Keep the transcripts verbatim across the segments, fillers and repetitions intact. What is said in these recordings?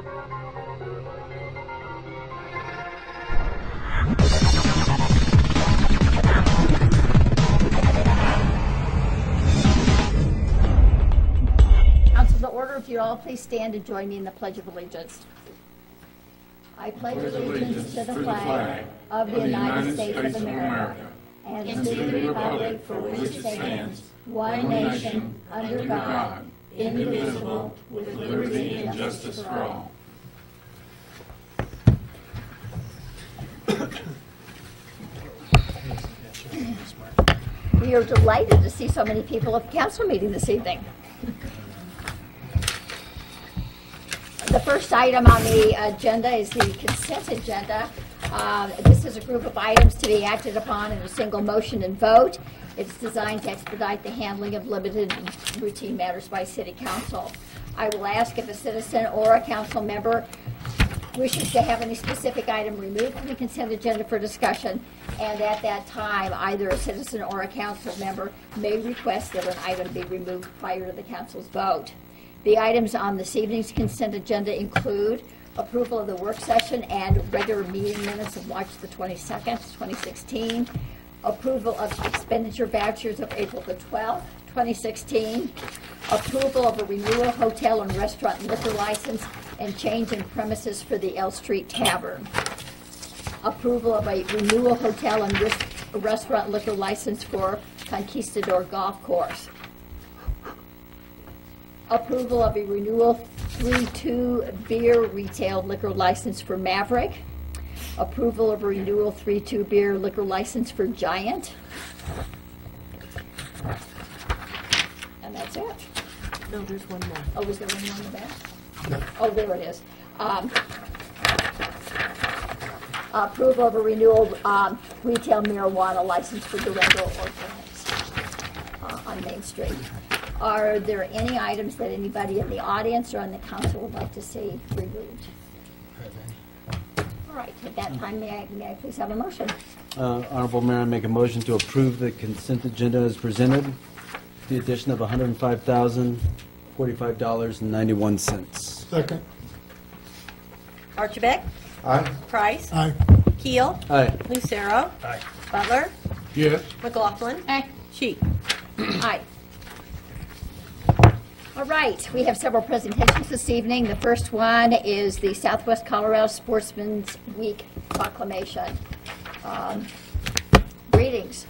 Council to order. If you all please stand and join me in the Pledge of Allegiance. I pledge allegiance to the flag of the United States of America and to the republic for which it stands, one nation, under God, indivisible, with liberty and justice for all. We are delighted to see so many people at the council meeting this evening. The first item on the agenda is the consent agenda. Uh, this is a group of items to be acted upon in a single motion and vote. It's designed to expedite the handling of limited and routine matters by City Council. I will ask if a citizen or a council member wishes to have any specific item removed from the consent agenda for discussion, and at that time, either a citizen or a council member may request that an item be removed prior to the council's vote. The items on this evening's consent agenda include approval of the work session and regular meeting minutes of March the twenty-second, twenty sixteen, approval of expenditure vouchers of April the twelfth, twenty sixteen, approval of a renewal hotel and restaurant liquor license and change in premises for the L Street Tavern, approval of a renewal hotel and res restaurant liquor license for Conquistador Golf Course, approval of a renewal three two beer retail liquor license for Maverick, approval of a renewal three two beer liquor license for Giant, and that's it. No, there's one more. Oh, was there one more in the back? No. Oh, there it is. Um, approval of a renewal um, retail marijuana license for Durango Organics uh, on Main Street. Are there any items that anybody in the audience or on the council would like to see removed? All right, at that time, may I, may I please have a motion? Uh, Honorable Mayor, I make a motion to approve the consent agenda as presented. The addition of one hundred five thousand forty-five dollars and ninety-one cents. Second. Archibald? Aye. Price? Aye. Keel? Aye. Lucero? Aye. Butler? Yes. McLaughlin? Aye. Sheik? Aye. All right, we have several presentations this evening. The first one is the Southwest Colorado Sportsman's Week proclamation. Um, greetings.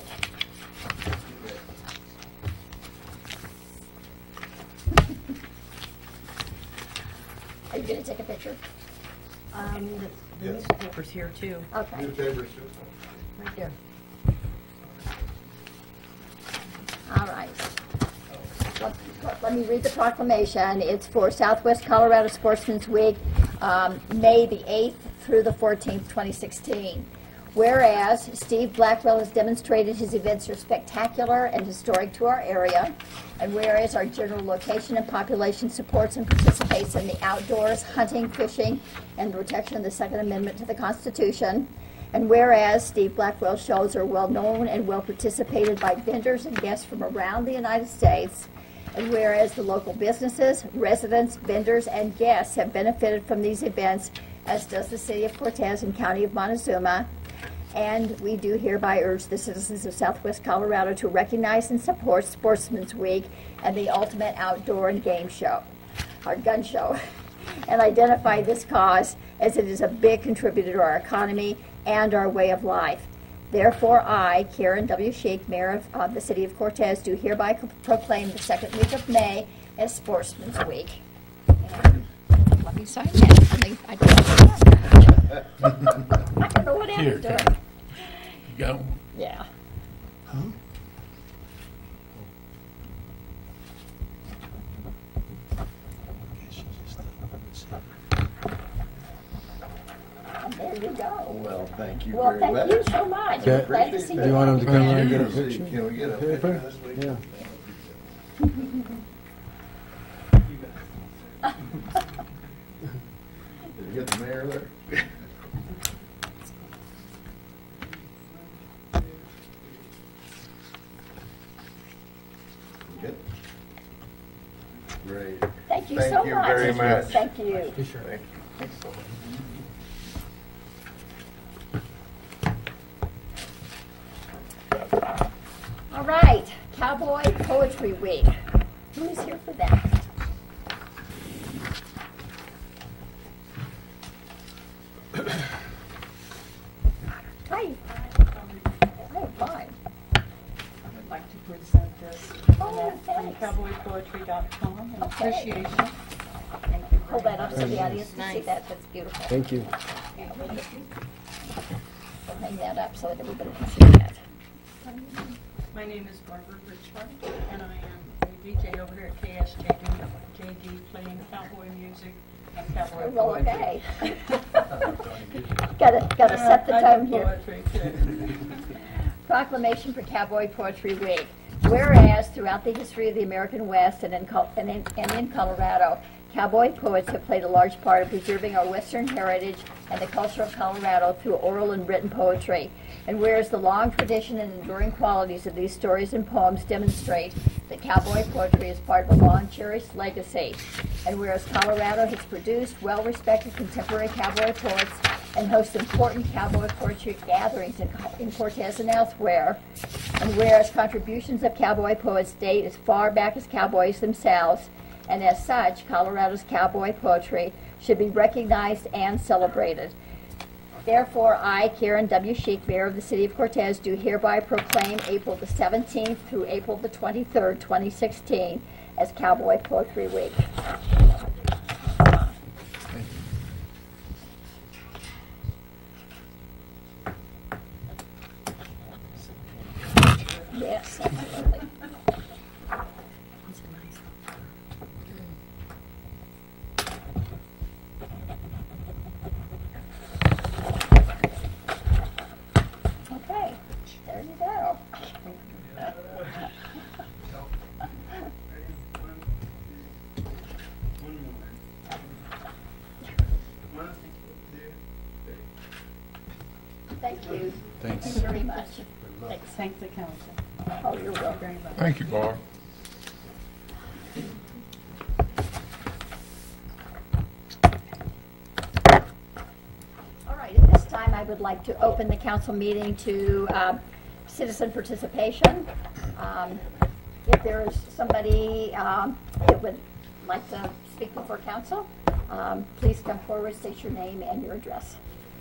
Are you going to take a picture? Um, the Yes. newspaper's here too. Okay. Newspapers. Right there. All right. Let, let me read the proclamation. It's for Southwest Colorado Sportsman's Week, um, May the eighth through the fourteenth, twenty sixteen. Whereas Steve Blackwell has demonstrated his events are spectacular and historic to our area, and whereas our general location and population supports and participates in the outdoors, hunting, fishing, and the protection of the Second Amendment to the Constitution, and whereas Steve Blackwell shows are well known and well participated by vendors and guests from around the United States, and whereas the local businesses, residents, vendors, and guests have benefited from these events, as does the City of Cortez and County of Montezuma, and we do hereby urge the citizens of Southwest Colorado to recognize and support Sportsman's Week and the Ultimate Outdoor and Game Show, our gun show, and identify this cause as it is a big contributor to our economy and our way of life. Therefore, I, Karen W. Sheik, Mayor of uh, the City of Cortez, do hereby proclaim the second week of May as Sportsman's Week. And let me sign that. I think I don't, I don't know what Anna's doing. Go. Yeah. Huh? And there you go. Well, thank you Well, very thank much. you so much. Okay. Glad to see Do you want him to come around and get a Can picture? we get a picture this week? Yeah. Did you get the mayor there? Good. Great. Thank you Thank so you much. very much. Thank you. Thank you. Thanks so much. All right, Cowboy Poetry Week. Who is here for that? Hi. Hi, fine. I would like to present this Oh, from thanks. cowboy poetry dot com in Okay. appreciation. Thank you Hold very that up much. so the audience can see Nice. that. That's beautiful. Thank you. We'll hang that up so that everybody can see that. My name is Barbara Richard, and I am a D J over here at K S J D, J D playing cowboy music and cowboy Well, poetry. okay. Gotta, gotta set the I tone do here. poetry too. Proclamation for Cowboy Poetry Week. Whereas throughout the history of the American West and in, Col- and in, and in Colorado, cowboy poets have played a large part in preserving our Western heritage and the culture of Colorado through oral and written poetry. And whereas the long tradition and enduring qualities of these stories and poems demonstrate that cowboy poetry is part of a long cherished legacy, and whereas Colorado has produced well-respected contemporary cowboy poets and hosts important cowboy poetry gatherings in, in Cortez and elsewhere, and whereas contributions of cowboy poets date as far back as cowboys themselves, and as such, Colorado's cowboy poetry should be recognized and celebrated. Therefore, I, Karen W. Sheik, Mayor of the City of Cortez, do hereby proclaim April the seventeenth through April the twenty-third, twenty sixteen, as Cowboy Poetry Week. Yes, absolutely. Okay, there you go. Thank you. Thanks. Thank you very much. Thanks. Thank the council Oh, you're welcome. very much. Thank you, Barb. All right, at this time, I would like to open the council meeting to um, citizen participation. Um, If there is somebody um, that would like to speak before council, um, please come forward, state your name and your address.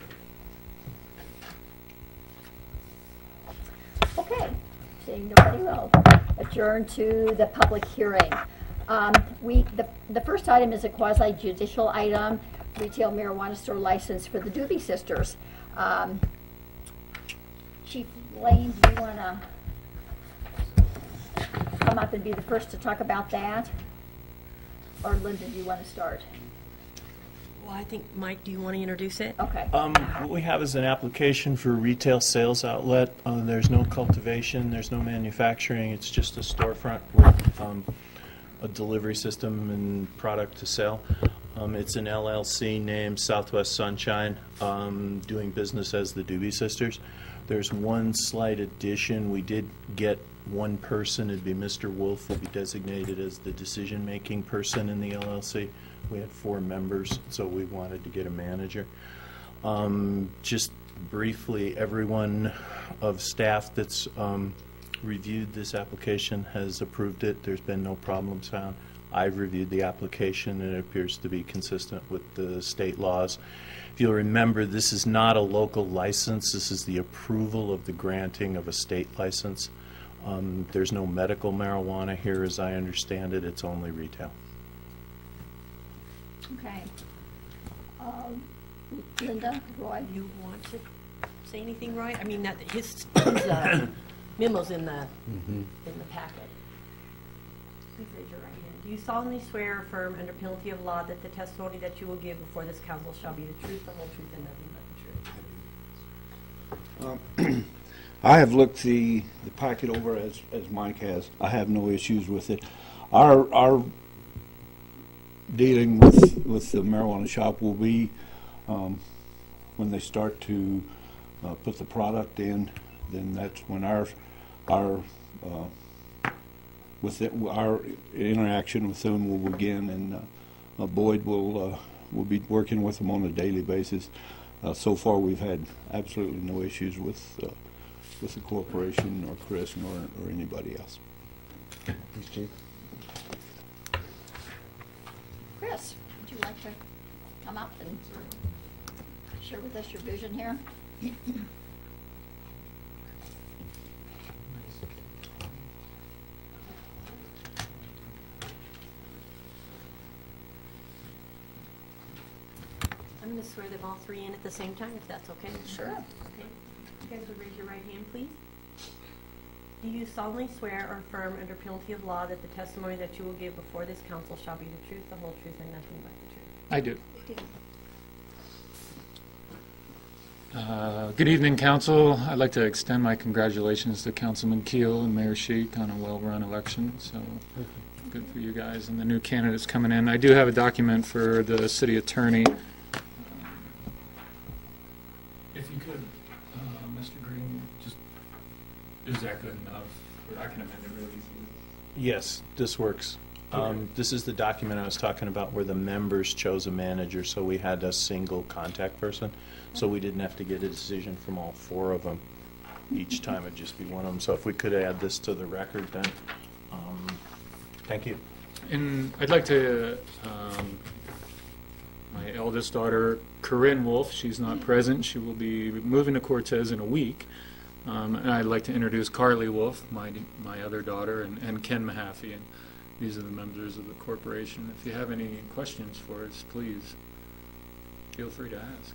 Okay, seeing nobody, we'll adjourn to the public hearing. Um, We, the, the first item is a quasi judicial item, retail marijuana store license for the Doobie Sisters. Um, Chief Lane, do you want to come up and be the first to talk about that? Or Linda, do you want to start? Well, I think, Mike, do you want to introduce it? Okay. Um, What we have is an application for a retail sales outlet. Uh, There's no cultivation, there's no manufacturing, it's just a storefront with um, a delivery system and product to sell. Um, It's an L L C named Southwest Sunshine, um, doing business as the Doobie Sisters. There's one slight addition. We did get one person, it'd be Mister Wolf, will be designated as the decision-making person in the L L C. We had four members, so we wanted to get a manager. Um, just briefly, everyone of staff that's um, reviewed this application has approved it. There's been no problems found. I've reviewed the application, and it appears to be consistent with the state laws. If you'll remember, this is not a local license. This is the approval of the granting of a state license. Um, there's no medical marijuana here, as I understand it. It's only retail. Okay. Um, Linda, Roy? You want to say anything, Roy? I mean, that, his, his uh, memo's in the, in the packet. Please raise your right hand. Do you solemnly swear or affirm under penalty of law that the testimony that you will give before this council shall be the truth, the whole truth, and nothing but the truth? Um, I have looked the, the packet over as, as Mike has. I have no issues with it. Our, our dealing with, with the marijuana shop will be um, when they start to uh, put the product in, then that's when our, our uh, with it, our interaction with them will begin, and uh, uh, Boyd will uh, will be working with them on a daily basis. Uh, so far, we've had absolutely no issues with uh, with the corporation, or Chris, nor or anybody else. Thanks, Chief. Chris, would you like to come up and share with us your vision here? I'm going to swear them all three in at the same time, if that's okay. Sure. Okay. You guys would raise your right hand, please. Do you solemnly swear or affirm under penalty of law that the testimony that you will give before this council shall be the truth, the whole truth, and nothing but the truth? I do. Do. Uh, Good evening, council. I'd like to extend my congratulations to Councilman Keel and Mayor Sheik on a well-run election, so good for you guys and the new candidates coming in. I do have a document for the city attorney. If you could, uh, Mister Green, just, is that good enough? Or I can amend it really easily. Yes, this works. Um, This is the document I was talking about where the members chose a manager, so we had a single contact person. So we didn't have to get a decision from all four of them each time. It'd just be one of them. So if we could add this to the record, then, um, thank you. And I'd like to, um, my eldest daughter, Corinne Wolf, she's not present. She will be moving to Cortez in a week. Um, and I'd like to introduce Carly Wolf, my my other daughter, and, and Ken Mahaffey. And these are the members of the corporation. If you have any questions for us, please feel free to ask.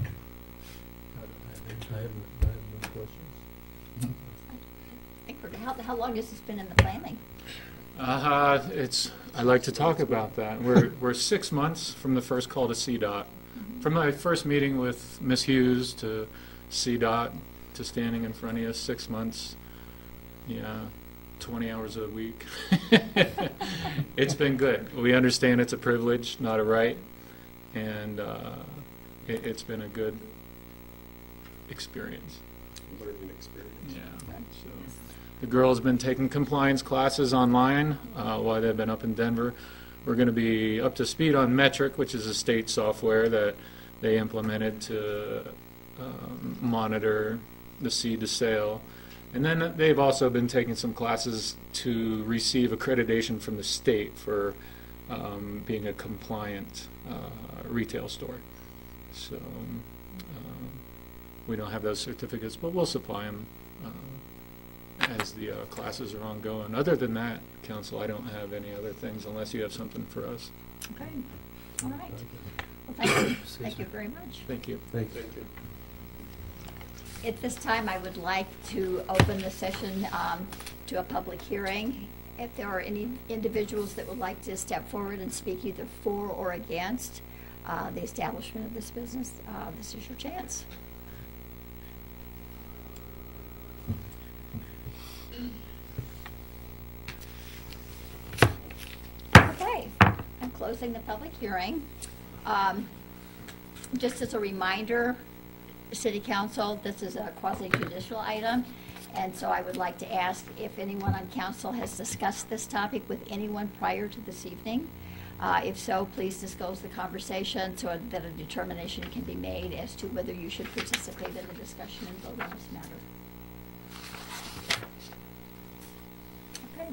I have, I have no questions. I think we're- How, how long has this been in the planning? Uh, it's, I like to talk about that. We're, we're six months from the first call to C DOT. From my first meeting with Miz Hughes to C DOT to standing in front of you, six months, yeah, twenty hours a week. It's been good. We understand it's a privilege, not a right, and uh, it, it's been a good experience. Learning experience. Yeah. So the girls been taking compliance classes online uh, while they've been up in Denver. We're going to be up to speed on Metric, which is a state software that they implemented to um, monitor the seed to sale. And then they've also been taking some classes to receive accreditation from the state for um, being a compliant uh, retail store. So um, we don't have those certificates, but we'll supply them uh, as the uh, classes are ongoing. Other than that, Council, I don't have any other things unless you have something for us. Okay, all right. Well, thank you, thank you very much. Thank you. Thanks. At this time, I would like to open the session um, to a public hearing. If there are any individuals that would like to step forward and speak either for or against uh, the establishment of this business, uh, this is your chance. Okay, I'm closing the public hearing. Um, Just as a reminder, City Council, this is a quasi-judicial item, and so I would like to ask if anyone on council has discussed this topic with anyone prior to this evening. Uh, If so, please disclose the conversation so that a determination can be made as to whether you should participate in the discussion and vote on this matter. Okay.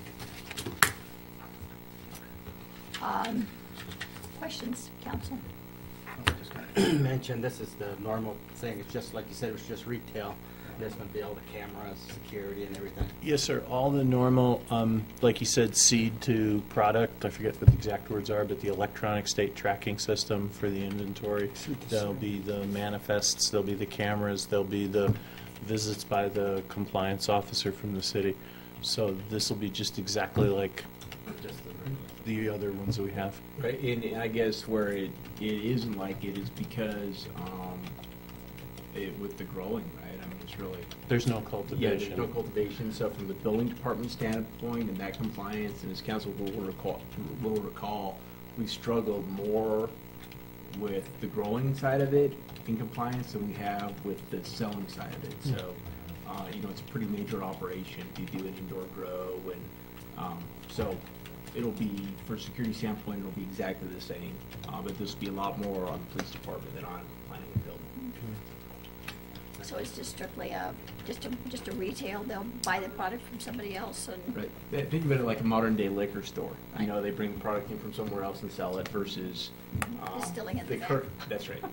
Um, Questions, council? Mentioned this is the normal thing. It's just like you said, it was just retail. There's going to be all the cameras, security, and everything. Yes, sir. All the normal, um, like you said, seed to product. I forget what the exact words are, but the electronic state tracking system for the inventory. There'll be the manifests. There'll be the cameras. There'll be the visits by the compliance officer from the city. So this will be just exactly like Just the the other ones that we have. Right, and I guess where it, it isn't like it is because um, it, with the growing, right? I mean, it's really There's no yeah. cultivation. There's no cultivation. So from the building department standpoint and that compliance, and as council will recall, will recall, we struggled more with the growing side of it in compliance than we have with the selling side of it. So uh, you know, it's a pretty major operation. You do an indoor grow and Um, so it'll be, for a security standpoint, it'll be exactly the same, uh, but this will be a lot more on the police department than on planning and building. So it's just strictly a, just a, just a retail, they'll buy the product from somebody else and. Right. Th- Think of it like a modern day liquor store. You know, they bring the product in from somewhere else and sell it versus um, Distilling it the there. cur- That's right.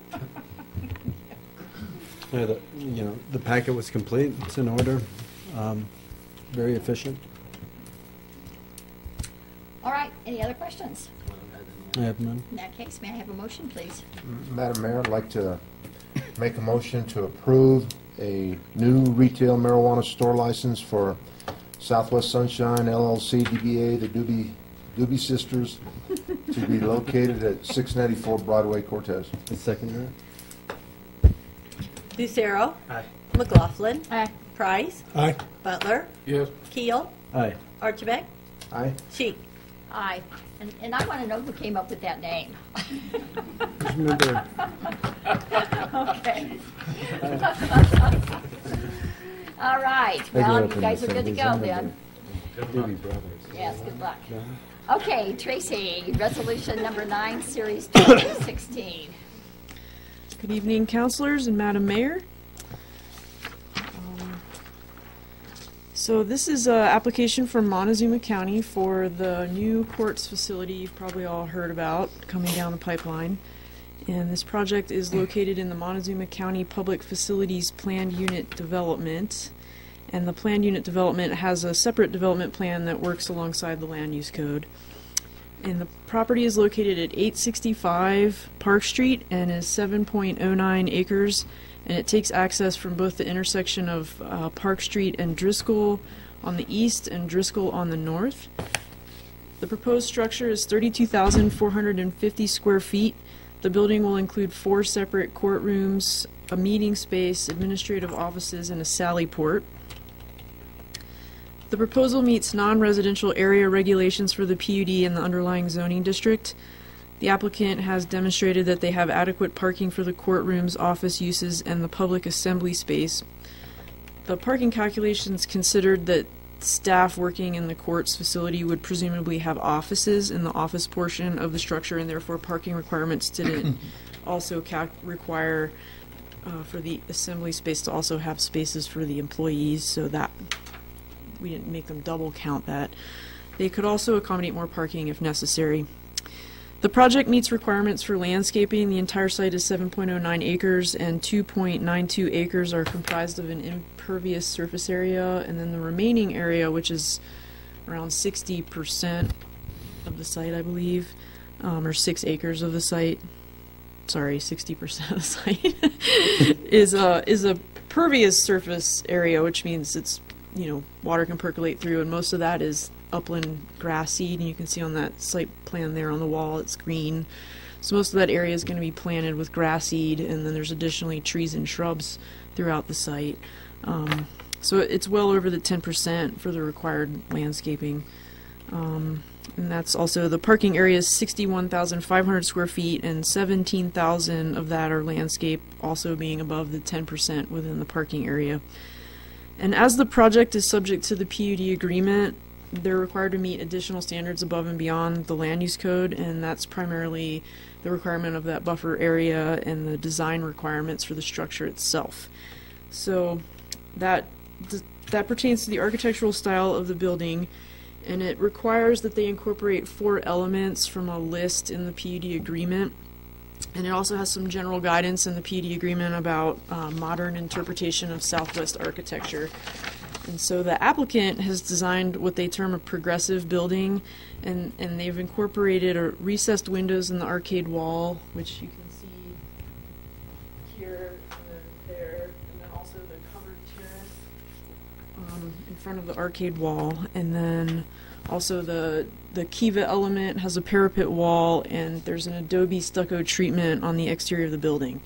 Yeah, the, you know, the packet was complete, it's in order, um, very efficient. All right, any other questions? I have none. In that case, may I have a motion, please? Madam Mayor, I'd like to make a motion to approve a new retail marijuana store license for Southwest Sunshine L L C D B A, the Doobie, Doobie Sisters, to be located at six ninety-four Broadway, Cortez. I second that. Lucero. Aye. McLaughlin. Aye. Price. Aye. Butler. Yes. Keel. Aye. Archibald. Aye. Sheik. Aye. And, and I want to know who came up with that name. Just remember, Okay. All right, I grew well, up you in guys the are good to seventies. go I remember then. Doobie Brothers. Yes, good luck. Okay, Tracy, resolution number nine, series twenty sixteen. Good evening, councilors and Madam Mayor. Um, So this is an application from Montezuma County for the new courts facility you've probably all heard about coming down the pipeline. And this project is located in the Montezuma County Public Facilities Planned Unit Development. And the planned unit development has a separate development plan that works alongside the land use code. And the property is located at eight sixty-five Park Street and is seven point oh nine acres. And it takes access from both the intersection of uh, Park Street and Driscoll on the east and Driscoll on the north. The proposed structure is thirty-two thousand four hundred fifty square feet. The building will include four separate courtrooms, a meeting space, administrative offices, and a sally port. The proposal meets non-residential area regulations for the P U D and the underlying zoning district. The applicant has demonstrated that they have adequate parking for the courtrooms, office uses, and the public assembly space. The parking calculations considered that staff working in the courts facility would presumably have offices in the office portion of the structure, and therefore parking requirements didn't also cal- require uh, for the assembly space to also have spaces for the employees, so that we didn't make them double count that. They could also accommodate more parking if necessary. The project meets requirements for landscaping. The entire site is seven point oh nine acres, and two point nine two acres are comprised of an impervious surface area, and then the remaining area, which is around sixty percent of the site, I believe, um, or six acres of the site. Sorry, sixty percent of the site is a is a pervious surface area, which means it's, you know, water can percolate through, and most of that is upland grass seed, and you can see on that site plan there on the wall it's green. So most of that area is going to be planted with grass seed, and then there's additionally trees and shrubs throughout the site. Um, so it's well over the ten percent for the required landscaping. Um, and that's also, the parking area is sixty-one thousand five hundred square feet, and seventeen thousand of that are landscape, also being above the ten percent within the parking area. And as the project is subject to the P U D agreement, they're required to meet additional standards above and beyond the land use code, and that's primarily the requirement of that buffer area and the design requirements for the structure itself. So that that pertains to the architectural style of the building, and it requires that they incorporate four elements from a list in the P U D agreement. And it also has some general guidance in the P U D agreement about uh, modern interpretation of Southwest architecture. And so the applicant has designed what they term a progressive building, and, and they've incorporated a recessed windows in the arcade wall, which you can see here and then there, and then also the covered terrace um, in front of the arcade wall, and then also the the Kiva element has a parapet wall, and there's an adobe stucco treatment on the exterior of the building.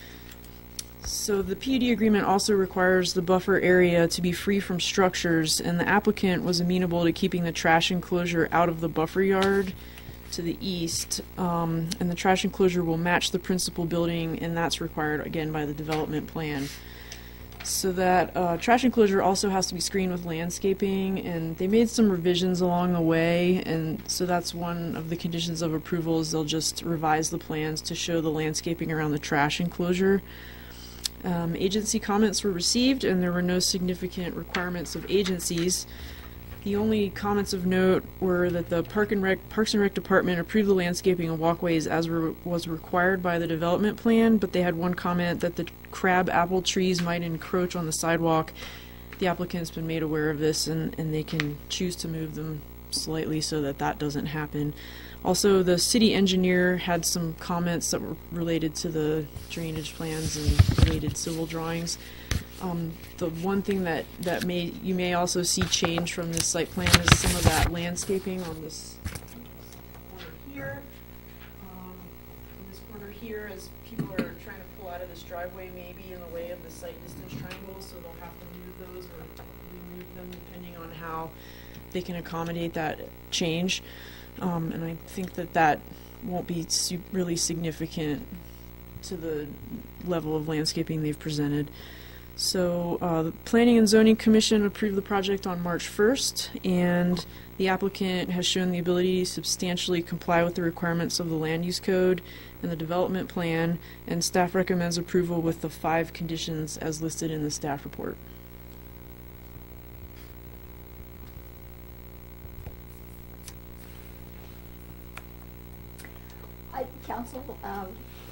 So the P U D agreement also requires the buffer area to be free from structures, and the applicant was amenable to keeping the trash enclosure out of the buffer yard to the east, um, and the trash enclosure will match the principal building, and that's required again by the development plan. So that uh, trash enclosure also has to be screened with landscaping, and they made some revisions along the way, and so that's one of the conditions of approval is they'll just revise the plans to show the landscaping around the trash enclosure. Um, agency comments were received, and there were no significant requirements of agencies. The only comments of note were that the Park and Rec, Parks and Rec Department approved the landscaping and walkways as re was required by the development plan, but they had one comment that the crab apple trees might encroach on the sidewalk. The applicant's been made aware of this, and, and they can choose to move them slightly so that that doesn't happen. Also, the city engineer had some comments that were related to the drainage plans and related civil drawings. Um, the one thing that, that may you may also see change from this site plan is some of that landscaping on this corner here. Um, on this corner here, as people are trying to pull out of this driveway, may be in the way of the site distance triangle, so they'll have to move those or remove them depending on how they can accommodate that change. Um, and I think that that won't be su really significant to the level of landscaping they've presented. So uh, the Planning and Zoning Commission approved the project on March first, and the applicant has shown the ability to substantially comply with the requirements of the Land Use Code and the Development Plan, and staff recommends approval with the five conditions as listed in the staff report. I, Council, um,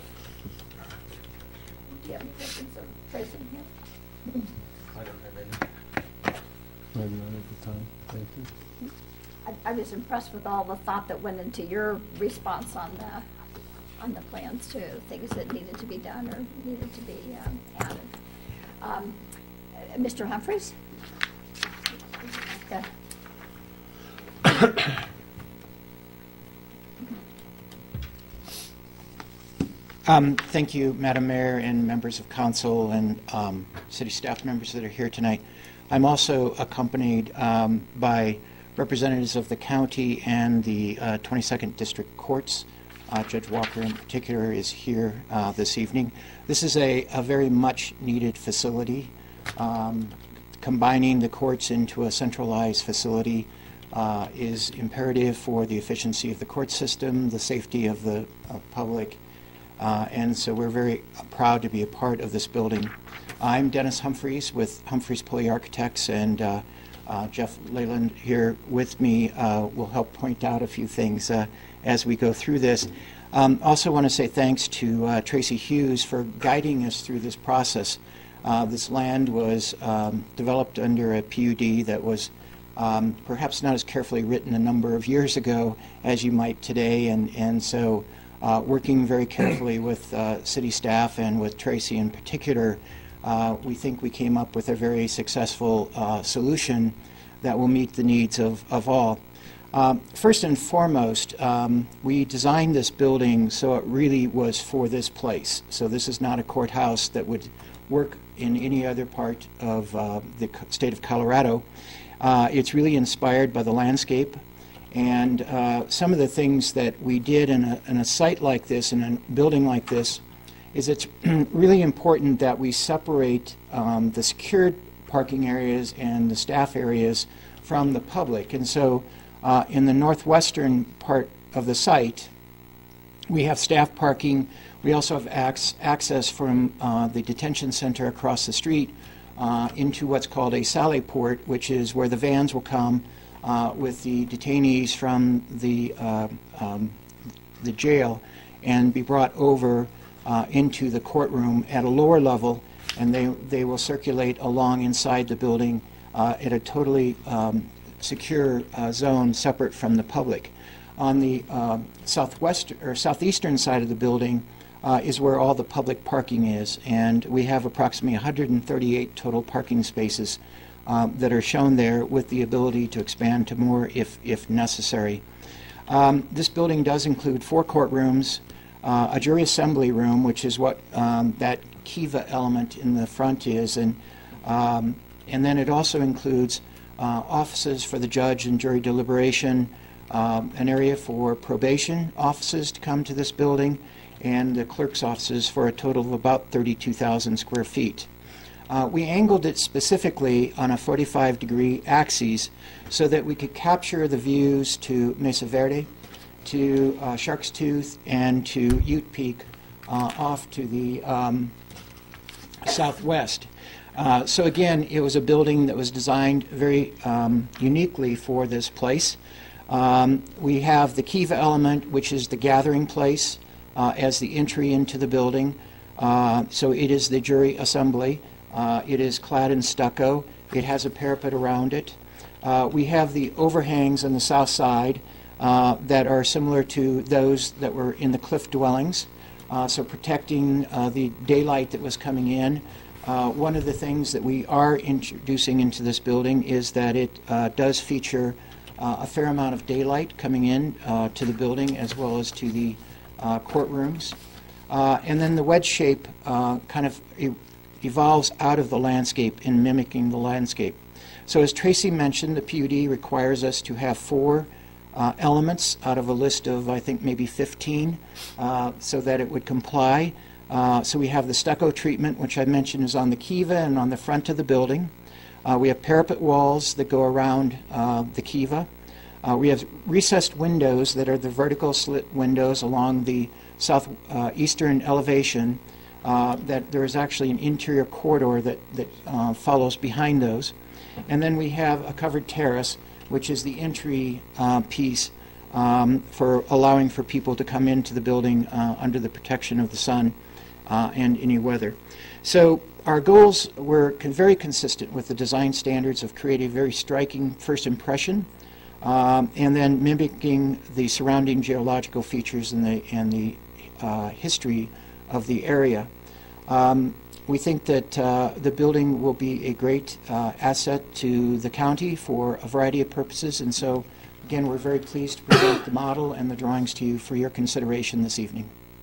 do you have any questions of Tracy here? I don't have any. I have none at the time. Thank you. I, I was impressed with all the thought that went into your response on the on the plans too, things that needed to be done or needed to be um, added. Um, uh, Mister Humphreys? Okay. Um, thank you, Madam Mayor and members of council and um, city staff members that are here tonight. I'm also accompanied um, by representatives of the county and the uh, twenty-second District Courts. Uh, Judge Walker in particular is here uh, this evening. This is a, a very much needed facility. Um, combining the courts into a centralized facility uh, is imperative for the efficiency of the court system, the safety of the uh, public, Uh, and so we're very proud to be a part of this building. I'm Dennis Humphreys with Humphreys Pulley Architects, and uh, uh, Jeff Leyland here with me uh, will help point out a few things uh, as we go through this. Um, also want to say thanks to uh, Tracy Hughes for guiding us through this process. Uh, this land was um, developed under a P U D that was um, perhaps not as carefully written a number of years ago as you might today, and, and so Uh, working very carefully with uh, city staff and with Tracy in particular, uh, we think we came up with a very successful uh, solution that will meet the needs of, of all. Um, first and foremost, um, we designed this building so it really was for this place. So this is not a courthouse that would work in any other part of uh, the state of Colorado. Uh, it's really inspired by the landscape. And uh, some of the things that we did in a, in a site like this, in a building like this, is it's really important that we separate um, the secured parking areas and the staff areas from the public. And so uh, in the northwestern part of the site, we have staff parking. We also have ac access from uh, the detention center across the street uh, into what's called a sally port, which is where the vans will come Uh, with the detainees from the uh, um, the jail and be brought over uh, into the courtroom at a lower level, and they they will circulate along inside the building uh, at a totally um, secure uh, zone separate from the public. On the uh, southwest or southeastern side of the building uh, is where all the public parking is, and we have approximately one hundred thirty-eight total parking spaces Um, that are shown there, with the ability to expand to more if, if necessary. Um, this building does include four courtrooms, uh, a jury assembly room, which is what um, that Kiva element in the front is, and, um, and then it also includes uh, offices for the judge and jury deliberation, um, an area for probation offices to come to this building, and the clerk's offices for a total of about thirty-two thousand square feet. Uh, we angled it specifically on a forty-five degree axis so that we could capture the views to Mesa Verde, to uh, Shark's Tooth, and to Ute Peak uh, off to the um, southwest. Uh, so again, it was a building that was designed very um, uniquely for this place. Um, we have the Kiva element, which is the gathering place uh, as the entry into the building. Uh, so it is the jury assembly. Uh, it is clad in stucco. It has a parapet around it. Uh, we have the overhangs on the south side uh, that are similar to those that were in the cliff dwellings, uh, so protecting uh, the daylight that was coming in. Uh, one of the things that we are introducing into this building is that it uh, does feature uh, a fair amount of daylight coming in uh, to the building as well as to the uh, courtrooms. Uh, and then the wedge shape uh, kind of e evolves out of the landscape in mimicking the landscape. So as Tracy mentioned, the P U D requires us to have four uh, elements out of a list of, I think, maybe fifteen, uh, so that it would comply. Uh, so we have the stucco treatment, which I mentioned is on the kiva and on the front of the building. Uh, we have parapet walls that go around uh, the kiva. Uh, we have recessed windows that are the vertical slit windows along the southeastern uh, elevation. Uh, that there is actually an interior corridor that, that uh, follows behind those. And then we have a covered terrace, which is the entry uh, piece um, for allowing for people to come into the building uh, under the protection of the sun uh, and any weather. So our goals were con very consistent with the design standards of creating a very striking first impression um, and then mimicking the surrounding geological features and the, and the uh, history of the area. Um, we think that uh, the building will be a great uh, asset to the county for a variety of purposes, and so again we're very pleased to present the model and the drawings to you for your consideration this evening.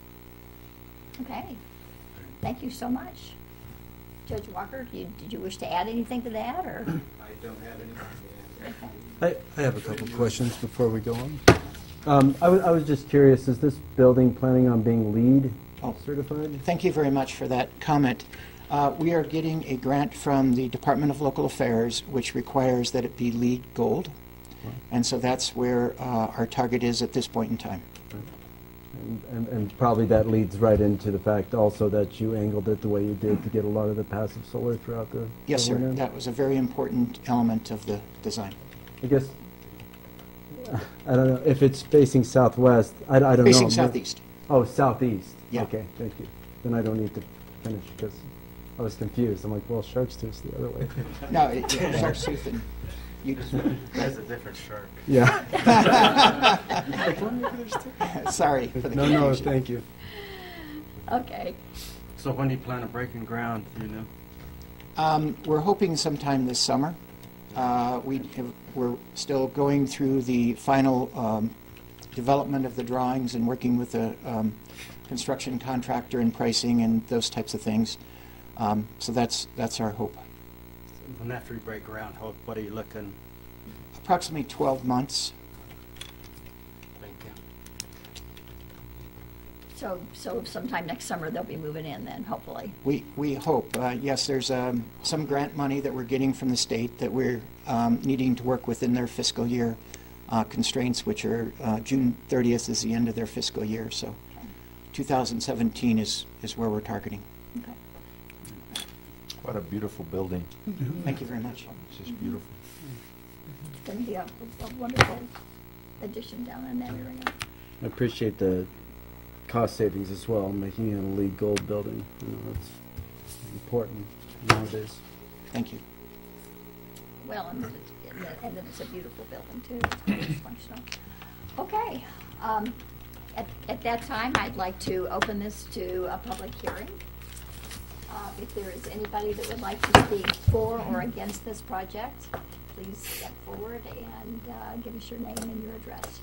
Okay, thank you so much. Judge Walker, do you, did you wish to add anything to that, or? I don't have anything to add. Okay. I, I have a couple questions before we go on. Um, I, was, I was just curious, is this building planning on being LEED certified? Thank you very much for that comment. Uh, we are getting a grant from the Department of Local Affairs, which requires that it be LEED Gold, wow. And so that's where uh, our target is at this point in time. And, and, and probably that leads right into the fact also that you angled it the way you did to get a lot of the passive solar throughout the Yes, the sir. winter. That was a very important element of the design. I guess, I don't know, if it's facing southwest, I, I don't know. Facing southeast. Oh, southeast. Yeah. Okay, thank you. Then I don't need to finish because I was confused. I'm like, well, Shark's Tooth's the other way. No, it, yeah, Shark's Tooth and you. That's a different shark. Yeah. Sorry for the No, confusion. no, thank you. Okay. So when do you plan on breaking ground, do you know? Um, we're hoping sometime this summer. Uh, we have, we're still going through the final um, development of the drawings and working with the um, construction contractor and pricing and those types of things. Um, so that's that's our hope. When after you break ground, how, what are you looking? Approximately twelve months. Thank you. So, so sometime next summer they'll be moving in then, hopefully. We we hope. Uh, yes, there's um, some grant money that we're getting from the state that we're um, needing to work within their fiscal year uh, constraints, which are uh, June thirtieth is the end of their fiscal year. So, okay. two thousand seventeen is is where we're targeting. Okay. What a beautiful building. Mm-hmm. Thank you very much. It's just beautiful. It's going to be a, a wonderful addition down in that area. I appreciate the cost savings as well, making it a LEED Gold building. You know, that's important nowadays. Thank you. Well, and, it's, and, the, and it's a beautiful building too. It's functional. Okay. Um, at, at that time, I'd like to open this to a public hearing. Uh, if there is anybody that would like to speak for or against this project, please step forward and uh, give us your name and your address.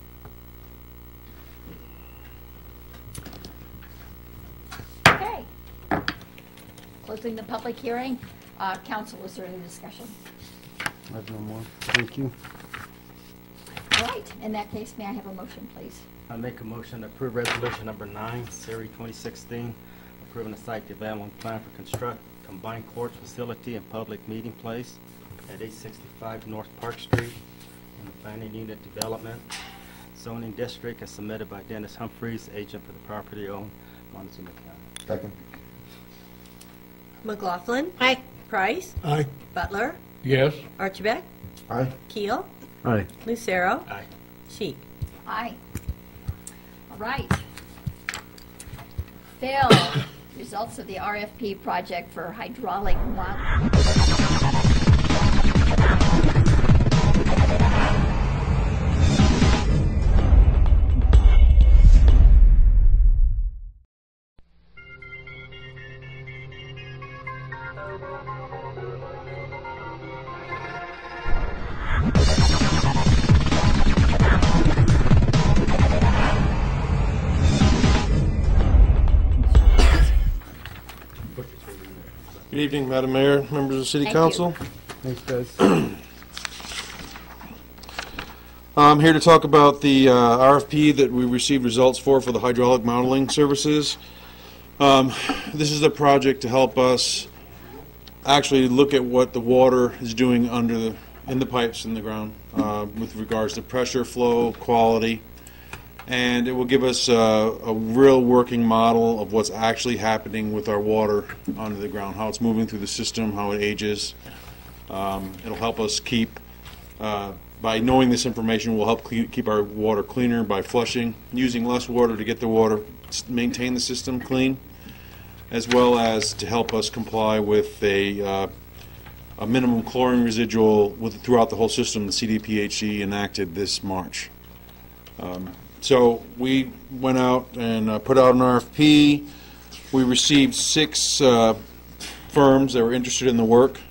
Okay. Closing the public hearing. Uh, council, is there any discussion? I have no more. Thank you. All right. In that case, may I have a motion, please? I make a motion to approve resolution number nine, series twenty sixteen, approving the site development plan for construct, combined courts facility and public meeting place at eight sixty-five North Park Street in the planning unit development zoning district as submitted by Dennis Humphreys, agent for the property owned Montezuma County. Second. McLaughlin. Aye. Price. Aye. Butler. Yes. Archibald. Aye. Keel. Aye. Lucero. Aye. Sheik. Aye. All right. Phil, results of the R F P project for hydraulic model. Good evening, Madam Mayor, members of the City Thank Council. you. Thanks, guys. I'm here to talk about the uh, R F P that we received results for for the hydraulic modeling services. Um, this is a project to help us actually look at what the water is doing under the in the pipes in the ground uh, with regards to pressure, flow, quality, and it will give us uh, a real working model of what's actually happening with our water under the ground, how it's moving through the system, how it ages. Um, it'll help us keep, uh, by knowing this information, will help clean, keep our water cleaner by flushing, using less water to get the water, maintain the system clean, as well as to help us comply with a, uh, a minimum chlorine residual with, throughout the whole system the C D P H E enacted this March. Um, So we went out and uh, put out an R F P. We received six uh, firms that were interested in the work,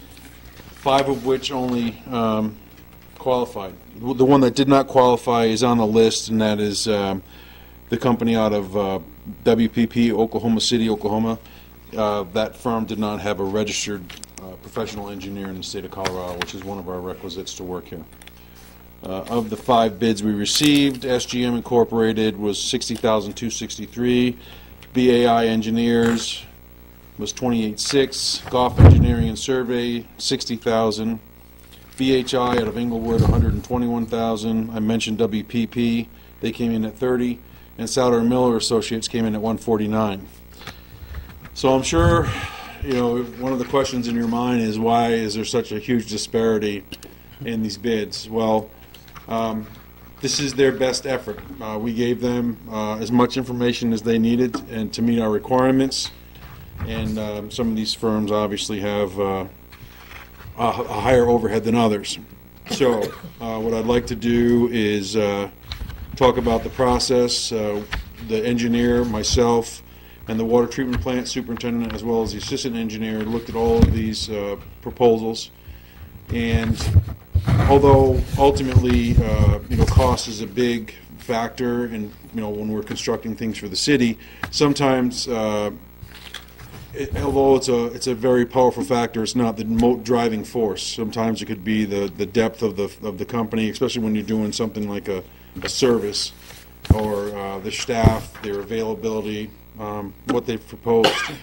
five of which only um, qualified. The one that did not qualify is on the list, and that is um, the company out of uh, W P P, Oklahoma City, Oklahoma. Uh, that firm did not have a registered uh, professional engineer in the state of Colorado, which is one of our requisites to work here. Uh, of the five bids we received, S G M Incorporated was sixty thousand two hundred sixty-three dollars. B A I Engineers was twenty-eight thousand six hundred dollars. Goff Engineering and Survey, sixty thousand dollars. B H I out of Inglewood, one hundred twenty-one thousand dollars. I mentioned W P P. They came in at thirty thousand dollars. And Souder and Miller Associates came in at one hundred forty-nine thousand dollars. So I'm sure, you know, one of the questions in your mind is why is there such a huge disparity in these bids? Well, Um, this is their best effort. Uh, we gave them uh, as much information as they needed and to meet our requirements. And um, some of these firms obviously have uh, a, a higher overhead than others. So uh, what I'd like to do is uh, talk about the process. Uh, the engineer, myself, and the water treatment plant superintendent, as well as the assistant engineer, looked at all of these uh, proposals. And although ultimately, uh, you know, cost is a big factor, and you know, when we're constructing things for the city, sometimes, uh, it, although it's a it's a very powerful factor, it's not the mo driving force. Sometimes it could be the the depth of the of the company, especially when you're doing something like a a service, or uh, the staff, their availability, um, what they've proposed.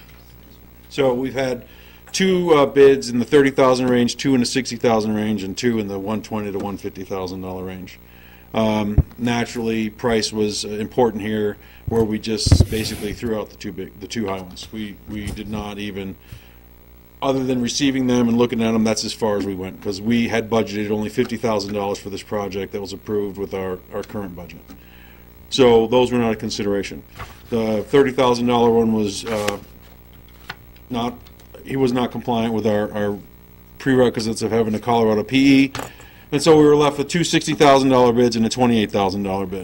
So we've had two uh, bids in the thirty thousand range, two in the sixty thousand range, and two in the one twenty to one fifty thousand dollar range. Um, naturally, price was uh, important here, where we just basically threw out the two big, the two high ones. We we did not even, other than receiving them and looking at them, that's as far as we went, because we had budgeted only fifty thousand dollars for this project that was approved with our our current budget. So those were not a consideration. The thirty thousand dollar one was uh, not. He was not compliant with our, our prerequisites of having a Colorado P E, and so we were left with two sixty thousand dollar bids and a twenty-eight thousand dollar bid.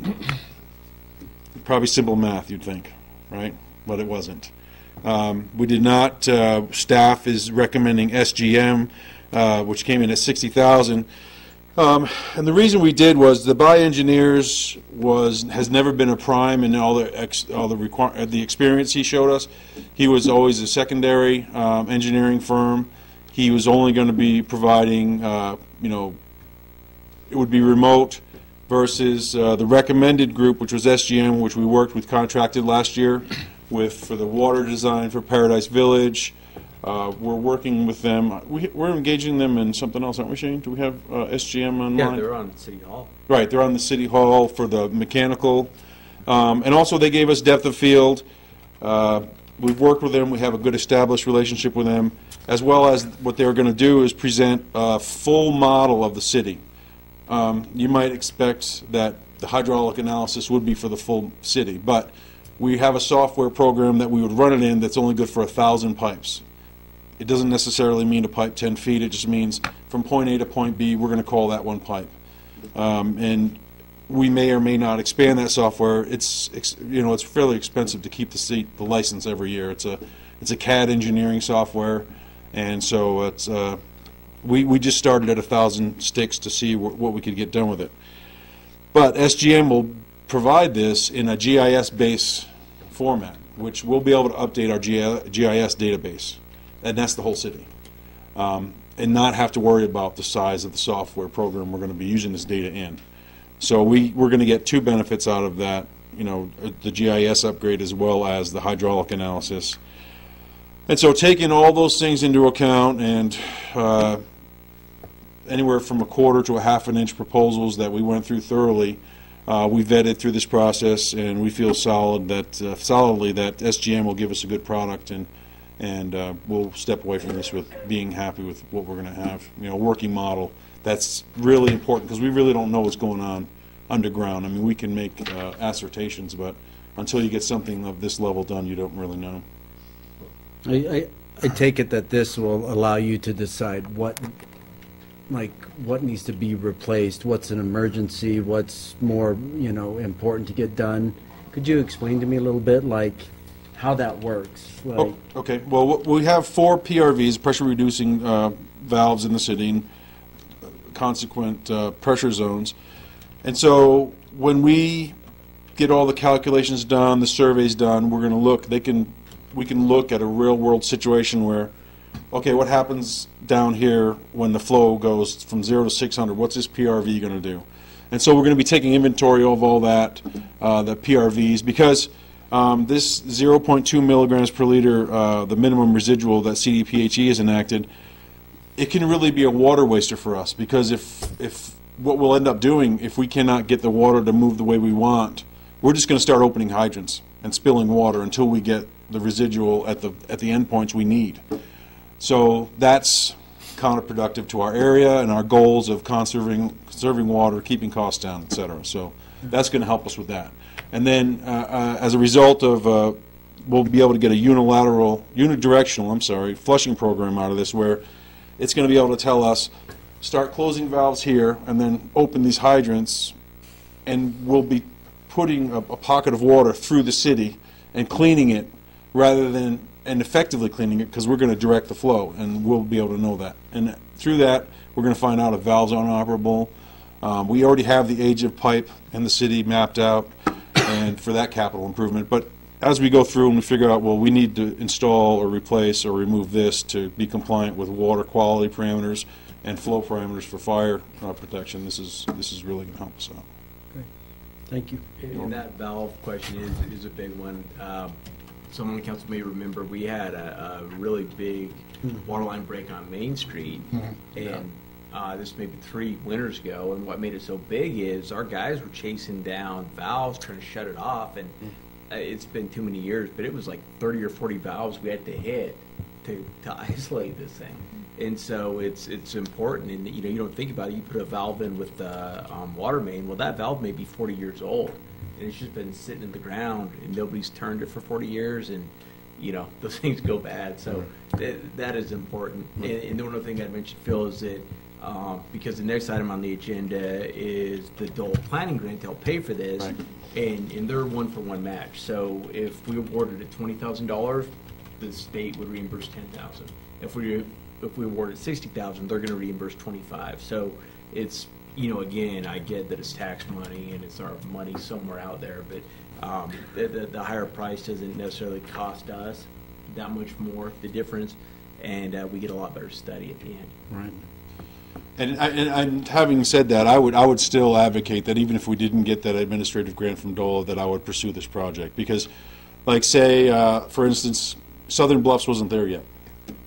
Probably simple math, you'd think, right? But it wasn't. Um, we did not. Uh, staff is recommending S G M, uh, which came in at sixty thousand dollars. Um, and the reason we did was the by engineers was has never been a prime in all the ex, all the require the experience he showed us. He was always a secondary um, engineering firm. He was only going to be providing, uh, you know, it would be remote versus uh, the recommended group, which was S G M, which we worked with contracted last year with for the water design for Paradise Village, Uh, we're working with them. We, we're engaging them in something else, aren't we, Shane? Do we have uh, S G M online? Yeah, they're on City Hall. Right, they're on the City Hall for the mechanical. Um, and also they gave us depth of field. Uh, we've worked with them. We have a good established relationship with them. As well as what they're going to do is present a full model of the city. Um, you might expect that the hydraulic analysis would be for the full city, but we have a software program that we would run it in that's only good for a thousand pipes. It doesn't necessarily mean a pipe ten feet. It just means from point A to point B, we're going to call that one pipe. Um, and we may or may not expand that software. It's, it's you know it's fairly expensive to keep the seat the license every year. It's a it's a C A D engineering software, and so it's uh, we we just started at a thousand sticks to see wh what we could get done with it. But S G M will provide this in a G I S-based format, which we'll be able to update our G I S database, and that's the whole city, um, and not have to worry about the size of the software program we're going to be using this data in. So we, we're going to get two benefits out of that, you know, the G I S upgrade as well as the hydraulic analysis. And so taking all those things into account, and uh, anywhere from a quarter to a half an inch proposals that we went through thoroughly, uh, we vetted through this process, and we feel solid that uh, solidly that S G M will give us a good product, and and uh, we'll step away from this with being happy with what we're going to have. You know, working model. That's really important because we really don't know what's going on underground. I mean, we can make uh, assertions, but until you get something of this level done, you don't really know. I, I, I take it that this will allow you to decide what, like, what needs to be replaced, what's an emergency, what's more, you know, important to get done. Could you explain to me a little bit, like, how that works? Like, oh, okay. Well, we have four P R Vs, pressure-reducing uh, valves in the city, and consequent uh, pressure zones. And so when we get all the calculations done, the surveys done, we're going to look, they can, we can look at a real-world situation where, okay, what happens down here when the flow goes from zero to six hundred? What's this P R V going to do? And so we're going to be taking inventory of all that, uh, the P R Vs, because um, this zero point two milligrams per liter, uh, the minimum residual that C D P H E has enacted, it can really be a water waster for us, because if if what we'll end up doing, if we cannot get the water to move the way we want, we're just going to start opening hydrants and spilling water until we get the residual at the at the endpoints we need. So that's counterproductive to our area and our goals of conserving conserving water, keeping costs down, et cetera. So that's going to help us with that. And then uh, uh, as a result of uh, we'll be able to get a unilateral, unidirectional, I'm sorry, flushing program out of this, where it's going to be able to tell us, start closing valves here and then open these hydrants, and we'll be putting a, a pocket of water through the city and cleaning it rather than, and effectively cleaning it, because we're going to direct the flow, and we'll be able to know that. And through that, we're going to find out if valves are inoperable. Um, we already have the age of pipe in the city mapped out, and for that capital improvement. But as we go through and we figure out, well, we need to install or replace or remove this to be compliant with water quality parameters and flow parameters for fire uh, protection, this is this is really going to help us out. Great. Thank you. And, and that valve question is is a big one. Um, some on the council may remember we had a, a really big mm-hmm. water line break on Main Street, mm-hmm. and uh, this maybe three winters ago. And what made it so big is our guys were chasing down valves, trying to shut it off, and mm-hmm. it's been too many years, but it was like thirty or forty valves we had to hit to, to isolate this thing. And so it's it's important, and you know you don't think about it. You put a valve in with the um, water main. Well, that valve may be forty years old, and it's just been sitting in the ground, and nobody's turned it for forty years, and you know those things go bad. So th that is important. And, and the one other thing I'd mention, Phil, is that um, because the next item on the agenda is the Dole Planning Grant to help pay for this. Right. And, and they're one for one match. So if we awarded it twenty thousand dollars, the state would reimburse ten thousand dollars. If we if we awarded sixty thousand dollars, they're going to reimburse twenty-five. So it's, you know, again, I get that it's tax money and it's our money somewhere out there, but um, the, the, the higher price doesn't necessarily cost us that much more, the difference, and uh, we get a lot better study at the end. Right. And, and, and having said that, I would I would still advocate that even if we didn't get that administrative grant from DOLA, that I would pursue this project, because, like, say, uh, for instance, Southern Bluffs wasn't there yet.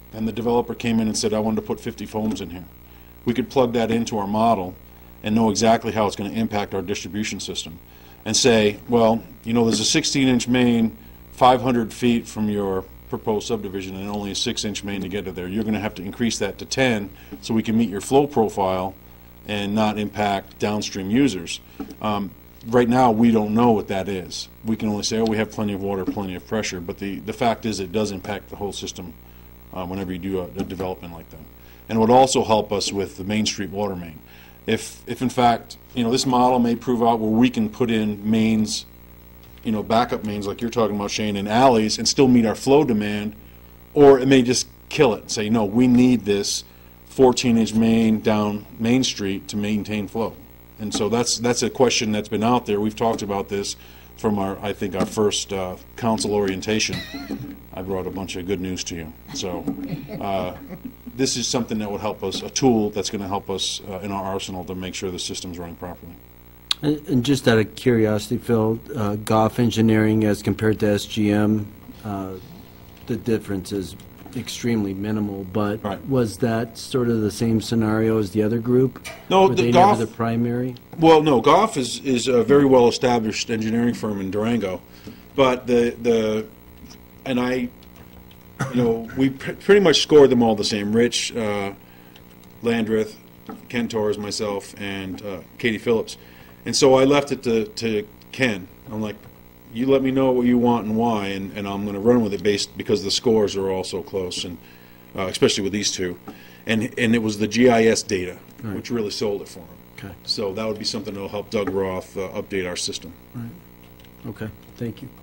and the developer came in and said, I wanted to put fifty foams in here, we could plug that into our model and know exactly how it's going to impact our distribution system. And say, well, you know, there's a sixteen inch main five hundred feet from your proposed subdivision and only a six inch main to get to there. You're going to have to increase that to ten so we can meet your flow profile and not impact downstream users. Um, right now, we don't know what that is. We can only say, oh, we have plenty of water, plenty of pressure, but the, the fact is it does impact the whole system uh, whenever you do a, a development like that. And it would also help us with the Main Street water main. If, if in fact, you know, this model may prove out where we can put in mains, you know, backup mains like you're talking about, Shane, in alleys and still meet our flow demand, or it may just kill it and say, no, we need this fourteen inch main down Main Street to maintain flow. And so that's that's a question that's been out there. We've talked about this from our, I think, our first uh, council orientation. I brought a bunch of good news to you. So uh, this is something that would help us, a tool that's going to help us uh, in our arsenal to make sure the system's running properly. And, and just out of curiosity, Phil, uh, Goff Engineering as compared to S G M, uh, the difference is extremely minimal, but right. Was that sort of the same scenario as the other group? No, Were the they Goff, never the primary? Well, no, Goff is, is a very well-established engineering firm in Durango, but the, the and I, you know, we pr pretty much scored them all the same. Rich uh, Landreth, Ken Torres, myself, and uh, Katie Phillips. And so I left it to, to Ken. I'm like, you let me know what you want and why, and, and I'm going to run with it based because the scores are all so close, and uh, especially with these two. And and it was the G I S data, right. which really sold it for him. Okay. So that would be something that will help Doug Roth uh, update our system. Right. Okay. Thank you.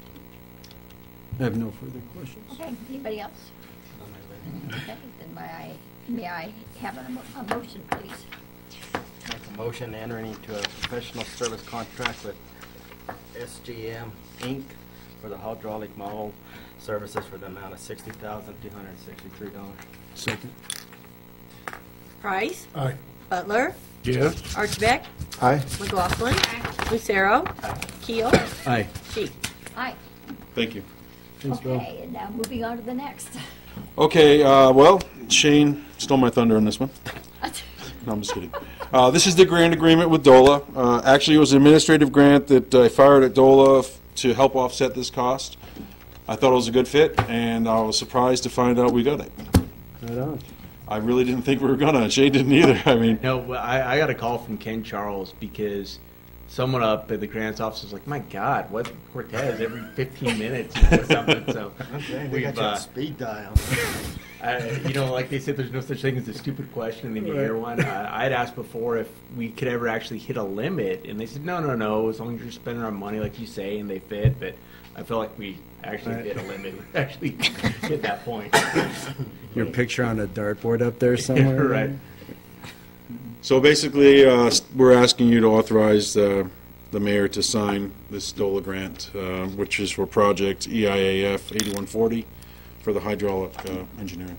I have no further questions. Okay, anybody else? Okay, then may I, may I have a, mo a motion, please? Make a motion entering into a professional service contract with S G M Incorporated for the hydraulic model services for the amount of sixty thousand two hundred sixty-three dollars. Second. Price. Aye. Butler. Yes. Archbeck. Aye. McLaughlin. Lucero. Keel. Aye. Sheik. Aye. Thank you. Thanks, Bill. Okay, and now moving on to the next. Okay, uh, well, Shane stole my thunder on this one. No, I'm just kidding. Uh, this is the grant agreement with DOLA. Uh, actually, it was an administrative grant that I fired at DOLA f to help offset this cost. I thought it was a good fit, and I was surprised to find out we got it. Right on. I really didn't think we were gonna. Shane didn't either. I mean, No, but I, I got a call from Ken Charles because someone up at the grants office was like, "My God, what Cortez every fifteen minutes you know, or something?" So Okay, they we've, got you on uh, speed dial. I, you know, like they said, there's no such thing as a stupid question, and then you hear one. I, I'd asked before if we could ever actually hit a limit, and they said, no, no, no, as long as you're spending our money like you say, and they fit. But I feel like we actually Right. hit a limit. We actually hit that point. Your picture on a dartboard up there somewhere? Right. so basically, uh, we're asking you to authorize uh, the mayor to sign this DOLA grant, uh, which is for project E I A F eighty-one forty for the hydraulic uh, engineering.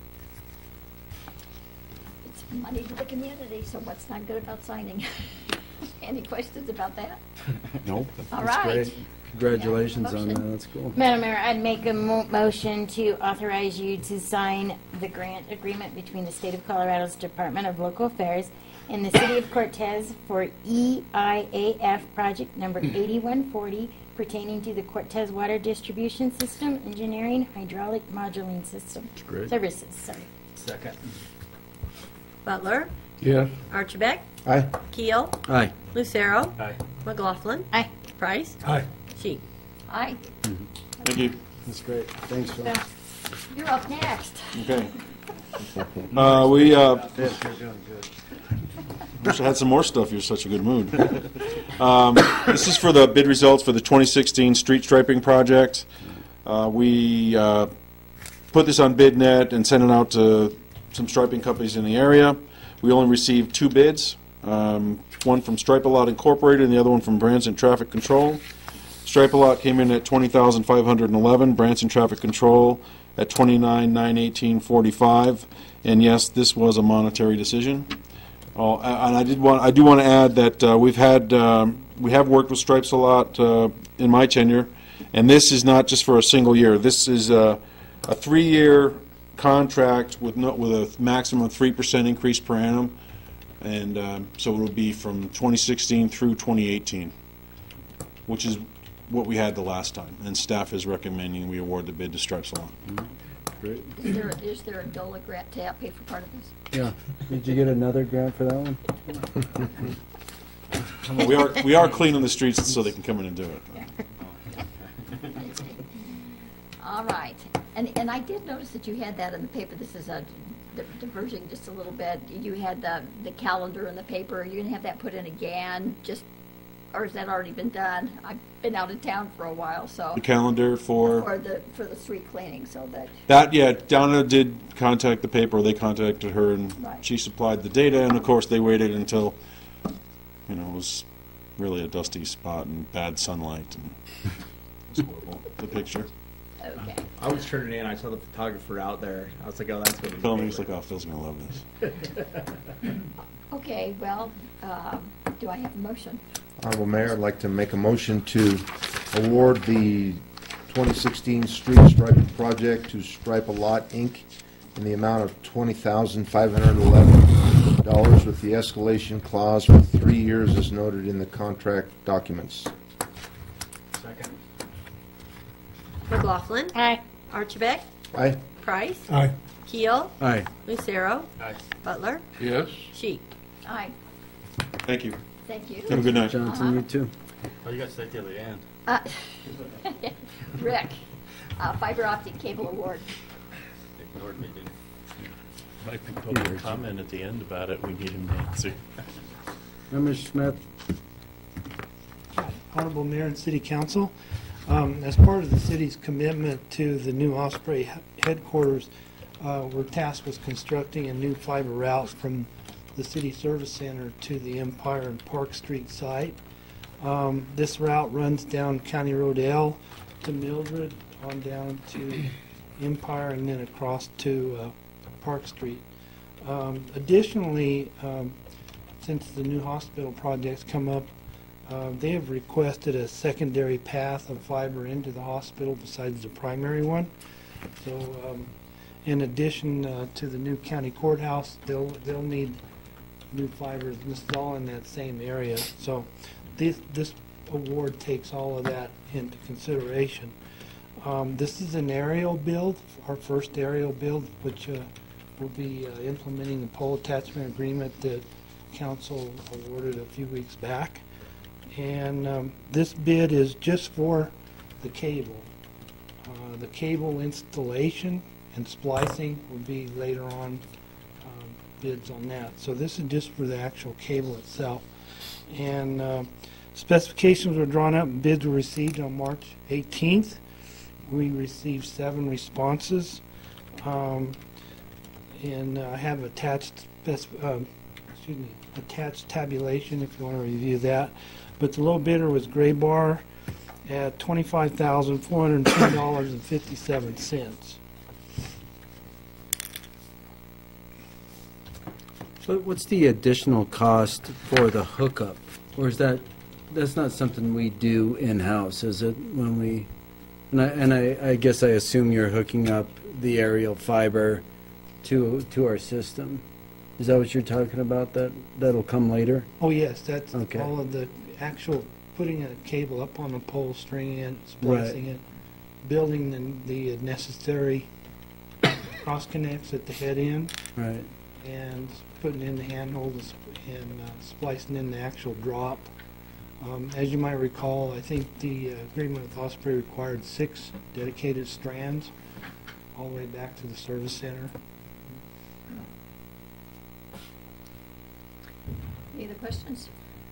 It's money to the community, so what's not good about signing? Any questions about that? Nope. All That's right. great. Congratulations on Motion. that. That's cool. Madam Mayor, I'd make a mo- motion to authorize you to sign the grant agreement between the State of Colorado's Department of Local Affairs and the City of Cortez for E I A F project number eighty-one forty pertaining to the Cortez Water Distribution System Engineering Hydraulic Moduling System. That's great. Services, sorry. Second. Butler. Yes. Archbeck. Aye. Keel. Aye. Lucero. Aye. McLaughlin. Aye. Price. Aye. Sheik. Aye. Thank you. That's great. Thanks, Phil. You're up next. Okay. Uh, we uh, Yes, you're doing good. wish I had some more stuff. You're in such a good mood. Um, this is for the bid results for the twenty sixteen street striping project. Uh, we uh, put this on BidNet and sent it out to some striping companies in the area. We only received two bids, um, one from Stripe-A-Lot Incorporated and the other one from Branson Traffic Control. Stripe-A-Lot came in at twenty thousand five hundred eleven, Branson Traffic Control at twenty-nine thousand nine hundred eighteen dollars and forty-five cents. And yes, this was a monetary decision. Oh, and I did want I do want to add that uh, we've had um, we have worked with Stripes a lot uh, in my tenure, and this is not just for a single year. This is a, a three-year contract with no, with a maximum of three percent increase per annum, and um, so it will be from twenty sixteen through twenty eighteen, which is what we had the last time, and staff is recommending we award the bid to Stripe Salon. Great. Is there, is there a DOLA grant to help pay for part of this? Yeah. Did you get another grant for that one? We are we are cleaning the streets so they can come in and do it. All right. And, and I did notice that you had that in the paper. This is a di- diverging just a little bit. You had the, the calendar in the paper. Are you going to have that put in again? Just, or has that already been done? I've been out of town for a while, so. The calendar for For the, for the street cleaning, so that. that, yeah, Donna did contact the paper. They contacted her, and Right. she supplied the data. And of course, they waited until, you know, it was really a dusty spot and bad sunlight, and it was horrible. The picture. Okay. I was turning in. I saw the photographer out there. I was like, oh, that's going to be. Tell me, he's like, oh, Phil's gonna love this. Okay, well, um, do I have a motion? Honorable Mayor, I'd like to make a motion to award the twenty sixteen street striping project to Stripe a Lot, Incorporated in the amount of twenty thousand five hundred eleven dollars with the escalation clause for three years as noted in the contract documents. Second. McLaughlin. Aye. Archibald. Aye. Price. Aye. Keel. Aye. Lucero. Aye. Butler. Yes. Sheik. Aye, Thank you. thank you. Have a good night. Johnson, you too. Oh, you got to stay till the end. Uh, Rick, uh, fiber optic cable award. Ignored me, didn't Might be public comment at the end about it. We need him to answer. Member Smith? Honorable Mayor and City Council, um, as part of the city's commitment to the new Osprey he- headquarters, uh, we're tasked with constructing a new fiber route from the City Service Center to the Empire and Park Street site. Um, this route runs down County Road L to Mildred, on down to Empire, and then across to uh, Park Street. Um, additionally, um, since the new hospital project's come up, uh, they have requested a secondary path of fiber into the hospital besides the primary one. So, um, in addition uh, to the new county courthouse, they'll they'll need new fiber. And this is all in that same area. So, this this award takes all of that into consideration. Um, this is an aerial build, our first aerial build, which uh, will be uh, implementing the pole attachment agreement that council awarded a few weeks back. And um, this bid is just for the cable. Uh, the cable installation and splicing will be later on um, bids on that. So this is just for the actual cable itself. And uh, specifications were drawn up and bids were received on March eighteenth. We received seven responses. Um, and I have attached spec- um, excuse me, attached tabulation if you want to review that. But the low bidder was Gray Bar at twenty-five thousand four hundred ten dollars and fifty-seven cents. So what's the additional cost for the hookup? Or is that, that's not something we do in-house, is it, when we, and I, and I, I guess I assume you're hooking up the aerial fiber to, to our system. Is that what you're talking about, that, that'll come later? Oh, yes, that's Okay. all of the actual putting a cable up on the pole, stringing it, splicing it, building the, the necessary cross connects at the head end, Right. and putting in the handholds and uh, splicing in the actual drop. Um, as you might recall, I think the uh, agreement with Osprey required six dedicated strands all the way back to the service center. Any other questions?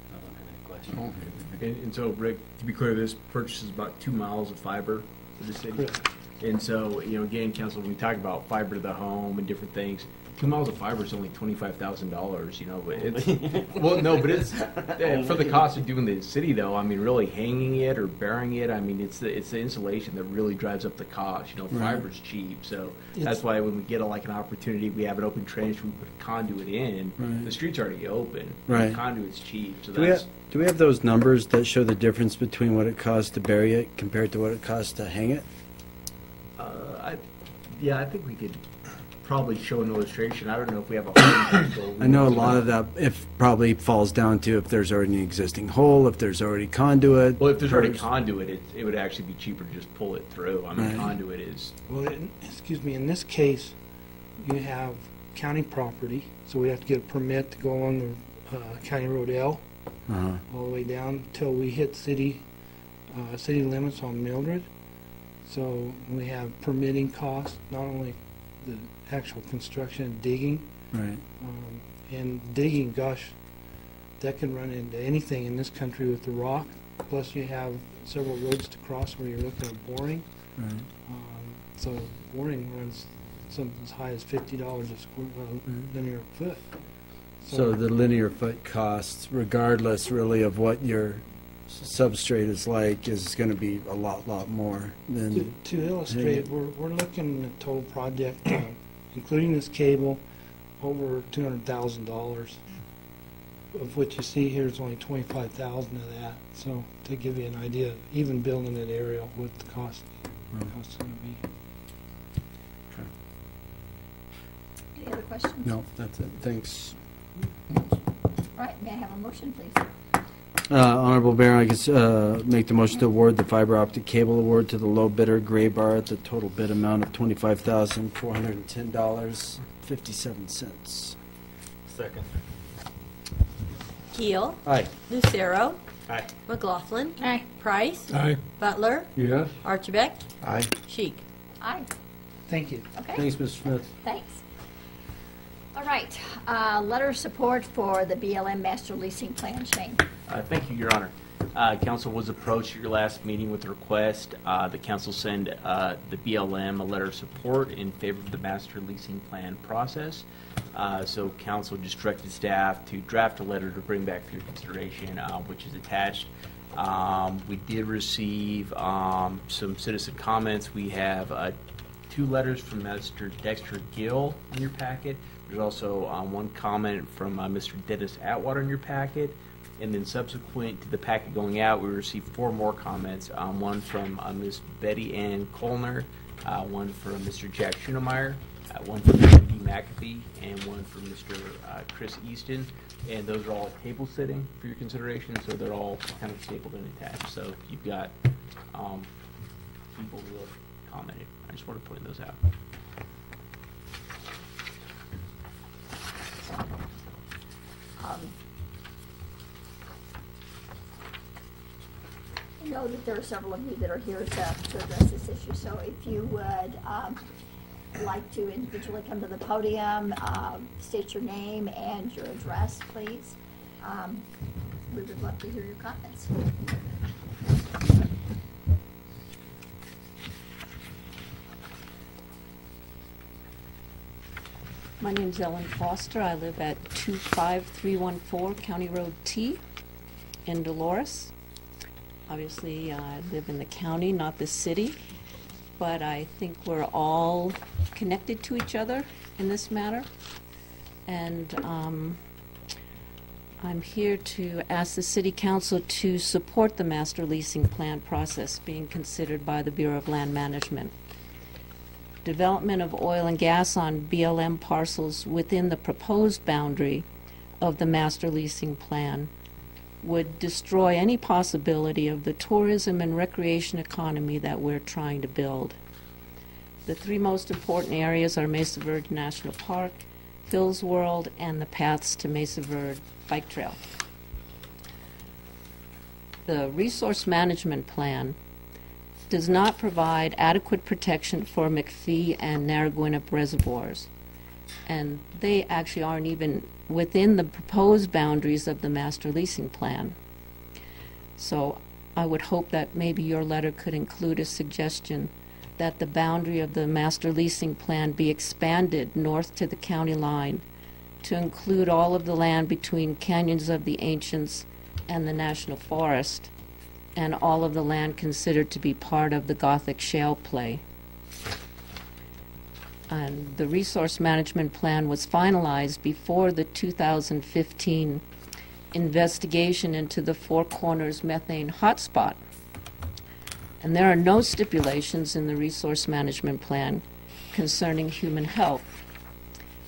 And, and so, Rick, to be clear, this purchases about two miles of fiber for the city. Correct. And so, you know, again, council, when we talk about fiber to the home and different things, two miles of fiber is only twenty-five thousand dollars, you know, but it's, well, no, but it's, uh, for the cost of doing the city, though, I mean, really hanging it or burying it, I mean, it's the, it's the insulation that really drives up the cost, you know, Right. fiber's cheap, so It's- that's why when we get a, like an opportunity, we have an open trench, we put a conduit in, Right. the street's already open. Right. The conduit's cheap, so Do we that's. have, do we have those numbers that show the difference between what it costs to bury it compared to what it costs to hang it? Uh, I, yeah, I think we could probably show an illustration. I don't know if we have a hole in the I know a lot of that, if, probably falls down to if there's already an existing hole, if there's already conduit. Well, if there's already there's- conduit, it, it would actually be cheaper to just pull it through. I mean, Right. conduit is, Well, in- excuse me, in this case, you have county property, so we have to get a permit to go along the uh, County Road L, Uh-huh. all the way down till we hit city, uh, city limits on Mildred. So we have permitting costs, not only the actual construction and digging. Right. Um, and digging, gosh, that can run into anything in this country with the rock. Plus you have several roads to cross where you're looking at boring. Right. Um, so boring runs something as high as fifty dollars a square uh, linear foot. So the linear foot costs, regardless really of what your s- substrate is like, is going to be a lot, lot more To, than. to illustrate, we're, we're looking at total project, uh, including this cable, over two hundred thousand dollars. Of what you see here is only twenty-five thousand of that. So to give you an idea, even building that area, what the cost, cost is going to be. Any other questions? No, that's it. Thanks. All right, may I have a motion, please? Uh, Honorable Mayor, I guess, uh, make the motion to award the fiber optic cable award to the low bidder, Gray Bar, at the total bid amount of twenty-five thousand four hundred and ten dollars fifty-seven cents. Second. Keel. Aye. Lucero. Aye. McLaughlin. Aye. Price. Aye. Butler. Yes. Archibek. Aye. Sheik. Aye. Thank you. Okay. Thanks, Mister Smith. Thanks. All right, uh, letter of support for the B L M master leasing plan, Shane. Uh, Thank you, Your Honor. Uh, Council was approached at your last meeting with a request. Uh, The council send uh, the B L M a letter of support in favor of the master leasing plan process. Uh, So council just directed staff to draft a letter to bring back for your consideration, uh, which is attached. Um, We did receive um, some citizen comments. We have uh, two letters from Mister Dexter Gill in your packet. There's also um, one comment from uh, Mister Dennis Atwater in your packet. And then subsequent to the packet going out, we received four more comments. Um, one from uh, Miz Betty Ann Kolner, uh, one from Mister Jack Schunemeyer, uh, one from Mister D. McAfee, and one from Mister Uh, Chris Easton. And those are all at table sitting for your consideration, so they're all kind of stapled and attached. So you've got um, people who have commented. I just wanted to point those out. Um, I know that there are several of you that are here to, to address this issue, so if you would um, like to individually come to the podium, um, state your name and your address, please. Um, we would love to hear your comments. My name's Ellen Foster. I live at two five three one four County Road T in Dolores. Obviously, uh, I live in the county, not the city, but I think we're all connected to each other in this matter. And um, I'm here to ask the City Council to support the master leasing plan process being considered by the Bureau of Land Management. Development of oil and gas on B L M parcels within the proposed boundary of the master leasing plan would destroy any possibility of the tourism and recreation economy that we're trying to build. The three most important areas are Mesa Verde National Park, Phil's World, and the paths to Mesa Verde Bike Trail. The resource management plan does not provide adequate protection for McPhee and Narragansett reservoirs, and they actually aren't even within the proposed boundaries of the master leasing plan. So I would hope that maybe your letter could include a suggestion that the boundary of the master leasing plan be expanded north to the county line to include all of the land between Canyons of the Ancients and the National Forest, and all of the land considered to be part of the Gothic shale play. And the resource management plan was finalized before the two thousand fifteen investigation into the Four Corners methane hotspot. And there are no stipulations in the resource management plan concerning human health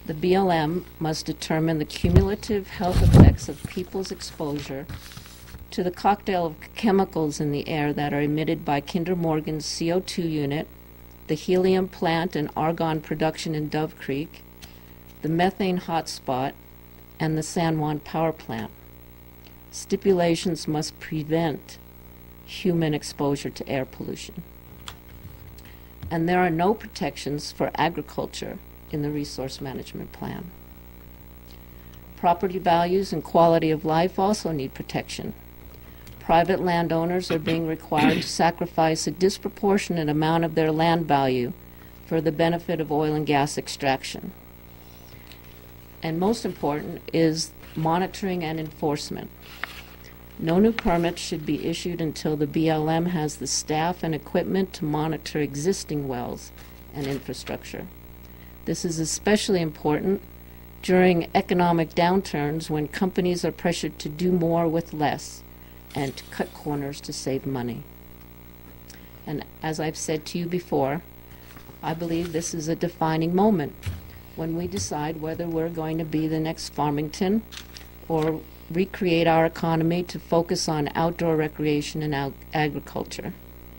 the B L M must determine the cumulative health effects of people's exposure to the cocktail of chemicals in the air that are emitted by Kinder Morgan's C O two unit, the helium plant and argon production in Dove Creek, the methane hotspot, and the San Juan power plant. Stipulations must prevent human exposure to air pollution. And there are no protections for agriculture in the resource management plan. Property values and quality of life also need protection. Private landowners are being required to sacrifice a disproportionate amount of their land value for the benefit of oil and gas extraction. And most important is monitoring and enforcement. No new permits should be issued until the B L M has the staff and equipment to monitor existing wells and infrastructure. This is especially important during economic downturns when companies are pressured to do more with less and to cut corners to save money. And as I've said to you before, I believe this is a defining moment when we decide whether we're going to be the next Farmington or recreate our economy to focus on outdoor recreation and ag- agriculture.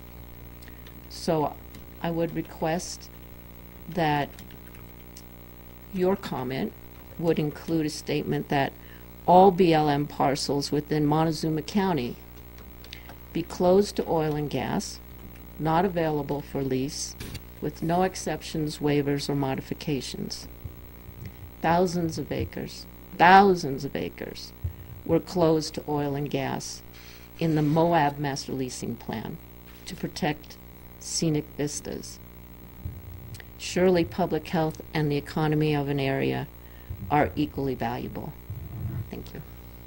So I would request that your comment would include a statement that all B L M parcels within Montezuma County be closed to oil and gas, not available for lease, with no exceptions, waivers, or modifications. Thousands of acres, thousands of acres were closed to oil and gas in the Moab Master Leasing Plan to protect scenic vistas. Surely public health and the economy of an area are equally valuable. Thank you.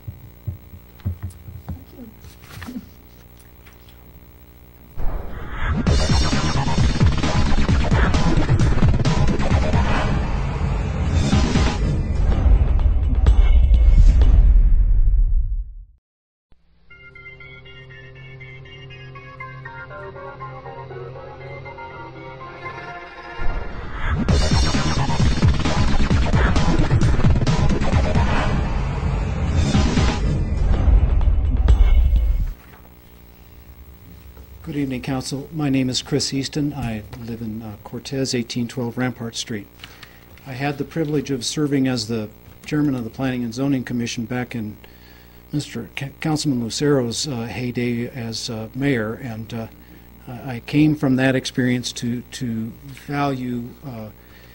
Good evening, Council. My name is Chris Easton. I live in uh, Cortez, eighteen twelve Rampart Street. I had the privilege of serving as the chairman of the Planning and Zoning Commission back in Mister C- Councilman Lucero's uh, heyday as uh, mayor, and uh, I came from that experience to, to value uh,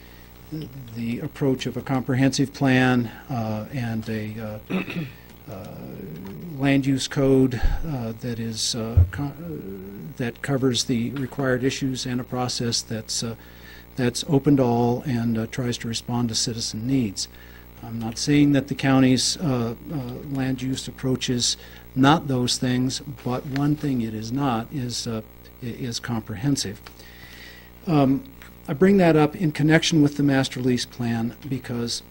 the approach of a comprehensive plan uh, and a uh, uh, land use code uh, that is uh, co- uh, that covers the required issues and a process that's uh, that's open to all and uh, tries to respond to citizen needs. I'm not saying that the county's uh, uh, land use approach is not those things, but one thing it is not is uh, is comprehensive. Um, I bring that up in connection with the master lease plan because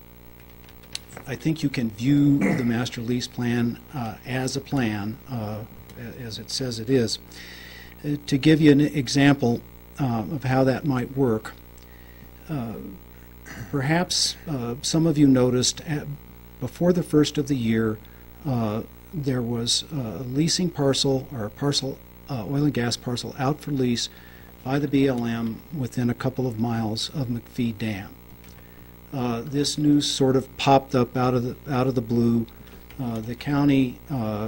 I think you can view the master lease plan uh, as a plan, uh, as it says it is. Uh, to give you an example uh, of how that might work, uh, perhaps uh, some of you noticed at, before the first of the year uh, there was a leasing parcel or a parcel, uh, oil and gas parcel out for lease by the B L M within a couple of miles of McPhee Dam. Uh, this news sort of popped up out of the out of the blue. Uh, the county uh,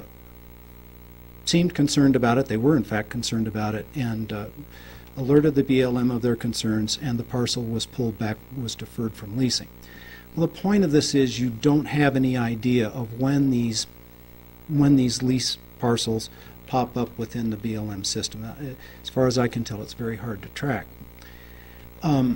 seemed concerned about it. They were, in fact, concerned about it, and uh, alerted the B L M of their concerns, and the parcel was pulled back, was deferred from leasing. Well, the point of this is you don't have any idea of when these when these lease parcels pop up within the B L M system. Uh, as far as I can tell, it's very hard to track. Um,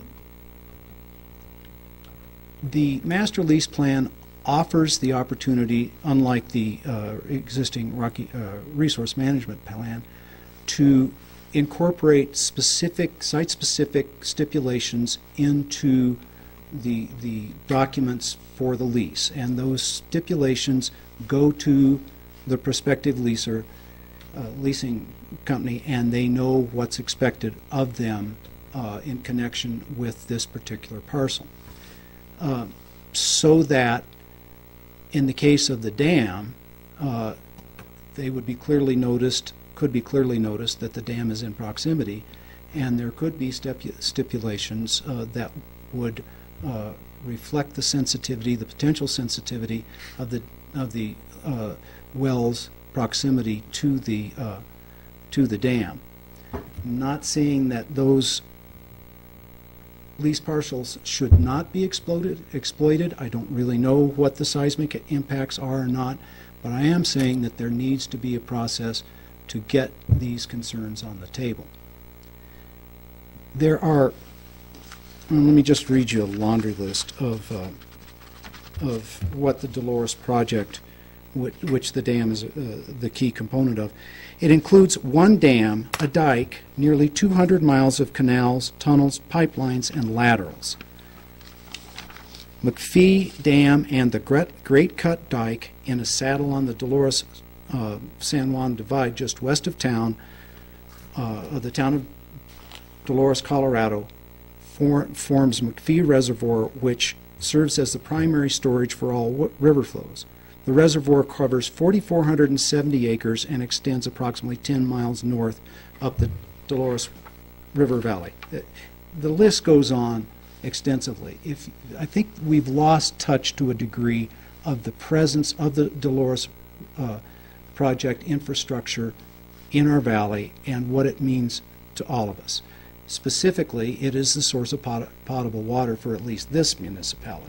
The master lease plan offers the opportunity, unlike the uh, existing Rocky uh, resource management plan, to incorporate specific, site-specific stipulations into the, the documents for the lease. And those stipulations go to the prospective leaser, uh, leasing company, and they know what's expected of them uh, in connection with this particular parcel. uh, so that in the case of the dam, uh, they would be clearly noticed, could be clearly noticed that the dam is in proximity, and there could be stipu- stipulations uh, that would uh, reflect the sensitivity, the potential sensitivity of the of the uh, well's proximity to the uh, to the dam. Not saying that those lease parcels should not be exploited. Exploited. I don't really know what the seismic impacts are or not, but I am saying that there needs to be a process to get these concerns on the table. There are, let me just read you a laundry list of, uh, of what the Dolores project, which, which the dam is uh, the key component of. It includes one dam, a dike, nearly two hundred miles of canals, tunnels, pipelines, and laterals. McPhee Dam and the Great Cut Dike in a saddle on the Dolores uh, San Juan Divide just west of town, uh, of the town of Dolores, Colorado, for, forms McPhee Reservoir, which serves as the primary storage for all w- river flows. The reservoir covers four thousand four hundred seventy acres and extends approximately ten miles north up the Dolores River Valley. The list goes on extensively. If I think we've lost touch to a degree of the presence of the Dolores uh, project infrastructure in our valley and what it means to all of us. Specifically, it is the source of pot- potable water for at least this municipality.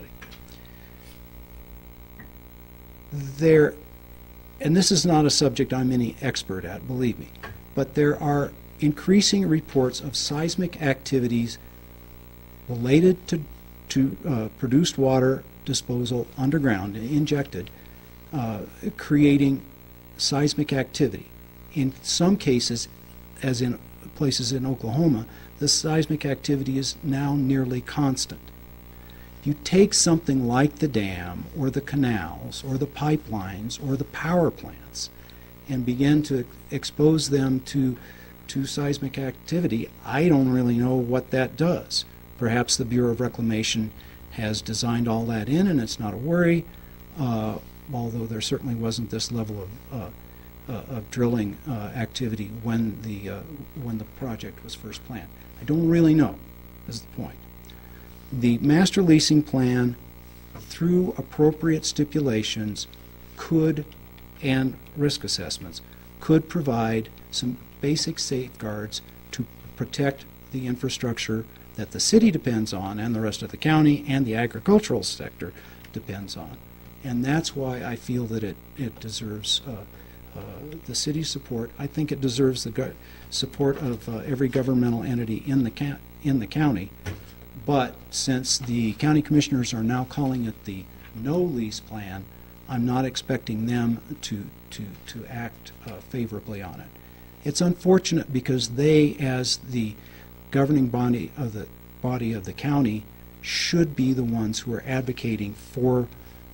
There, and this is not a subject I'm any expert at, believe me, but there are increasing reports of seismic activities related to, to uh, produced water disposal underground, injected, uh, creating seismic activity. In some cases, as in places in Oklahoma, the seismic activity is now nearly constant. You take something like the dam or the canals or the pipelines or the power plants and begin to expose them to, to seismic activity, I don't really know what that does. Perhaps the Bureau of Reclamation has designed all that in and it's not a worry, uh, although there certainly wasn't this level of, uh, uh, of drilling uh, activity when the, uh, when the project was first planned. I don't really know, is the point. The master leasing plan, through appropriate stipulations, could, and risk assessments, could provide some basic safeguards to protect the infrastructure that the city depends on and the rest of the county and the agricultural sector depends on. And that's why I feel that it, it deserves uh, uh, the city's support. I think it deserves the go- support of uh, every governmental entity in the, ca- in the county. But since the county commissioners are now calling it the no lease plan, I'm not expecting them to, to, to act uh, favorably on it. It's unfortunate because they, as the governing body of the body of the county, should be the ones who are advocating for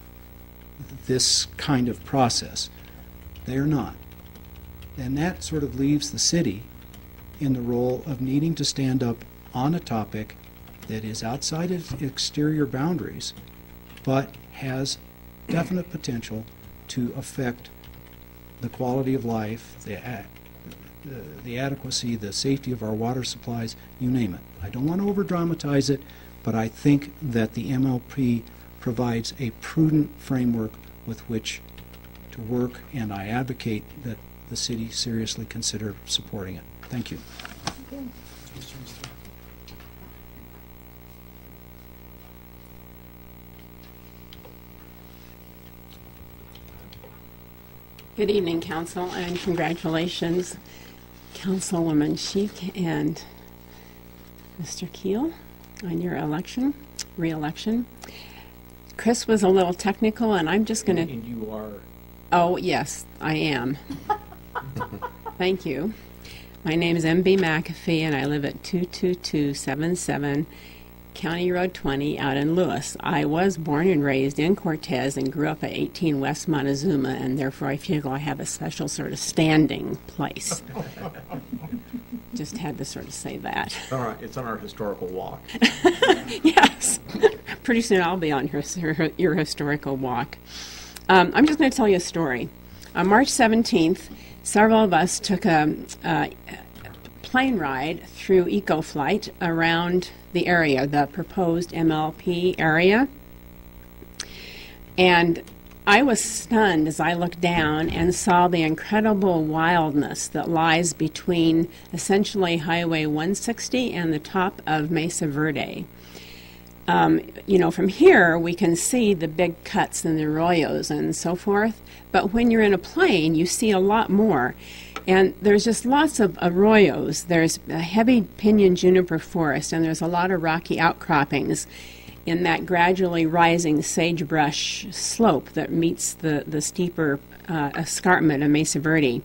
this kind of process. They're not. And that sort of leaves the city in the role of needing to stand up on a topic that is outside of exterior boundaries, but has definite potential to affect the quality of life, the, uh, the adequacy, the safety of our water supplies, you name it. I don't want to over-dramatize it, but I think that the M L P provides a prudent framework with which to work, and I advocate that the city seriously consider supporting it. Thank you. Okay. Good evening, Council, and congratulations, Councilwoman Sheik and Mister Keel, on your election, re-election. Chris was a little technical, and I'm just going to... And you are... Oh, yes, I am. Thank you. My name is M B McAfee, and I live at two two two seven seven County Road twenty out in Lewis. I was born and raised in Cortez and grew up at eighteen West Montezuma, and therefore I feel I have a special sort of standing place. Just had to sort of say that. All right, it's on our historical walk. Yes, pretty soon I'll be on your, your historical walk. Um, I'm just going to tell you a story. On March seventeenth, several of us took a, a plane ride through EcoFlight around the area, the proposed M L P area. And I was stunned as I looked down and saw the incredible wildness that lies between essentially Highway one sixty and the top of Mesa Verde. Um, you know, from here we can see the big cuts and the arroyos and so forth, but when you're in a plane you see a lot more. And there's just lots of arroyos. There's a heavy pinyon juniper forest, and there's a lot of rocky outcroppings in that gradually rising sagebrush slope that meets the, the steeper uh, escarpment of Mesa Verde.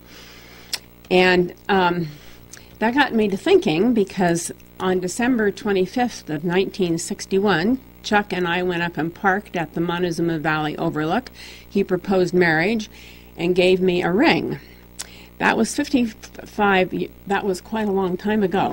And um, that got me to thinking, because on December twenty-fifth of nineteen sixty-one, Chuck and I went up and parked at the Montezuma Valley Overlook. He proposed marriage and gave me a ring. That was fifty-five, that was quite a long time ago.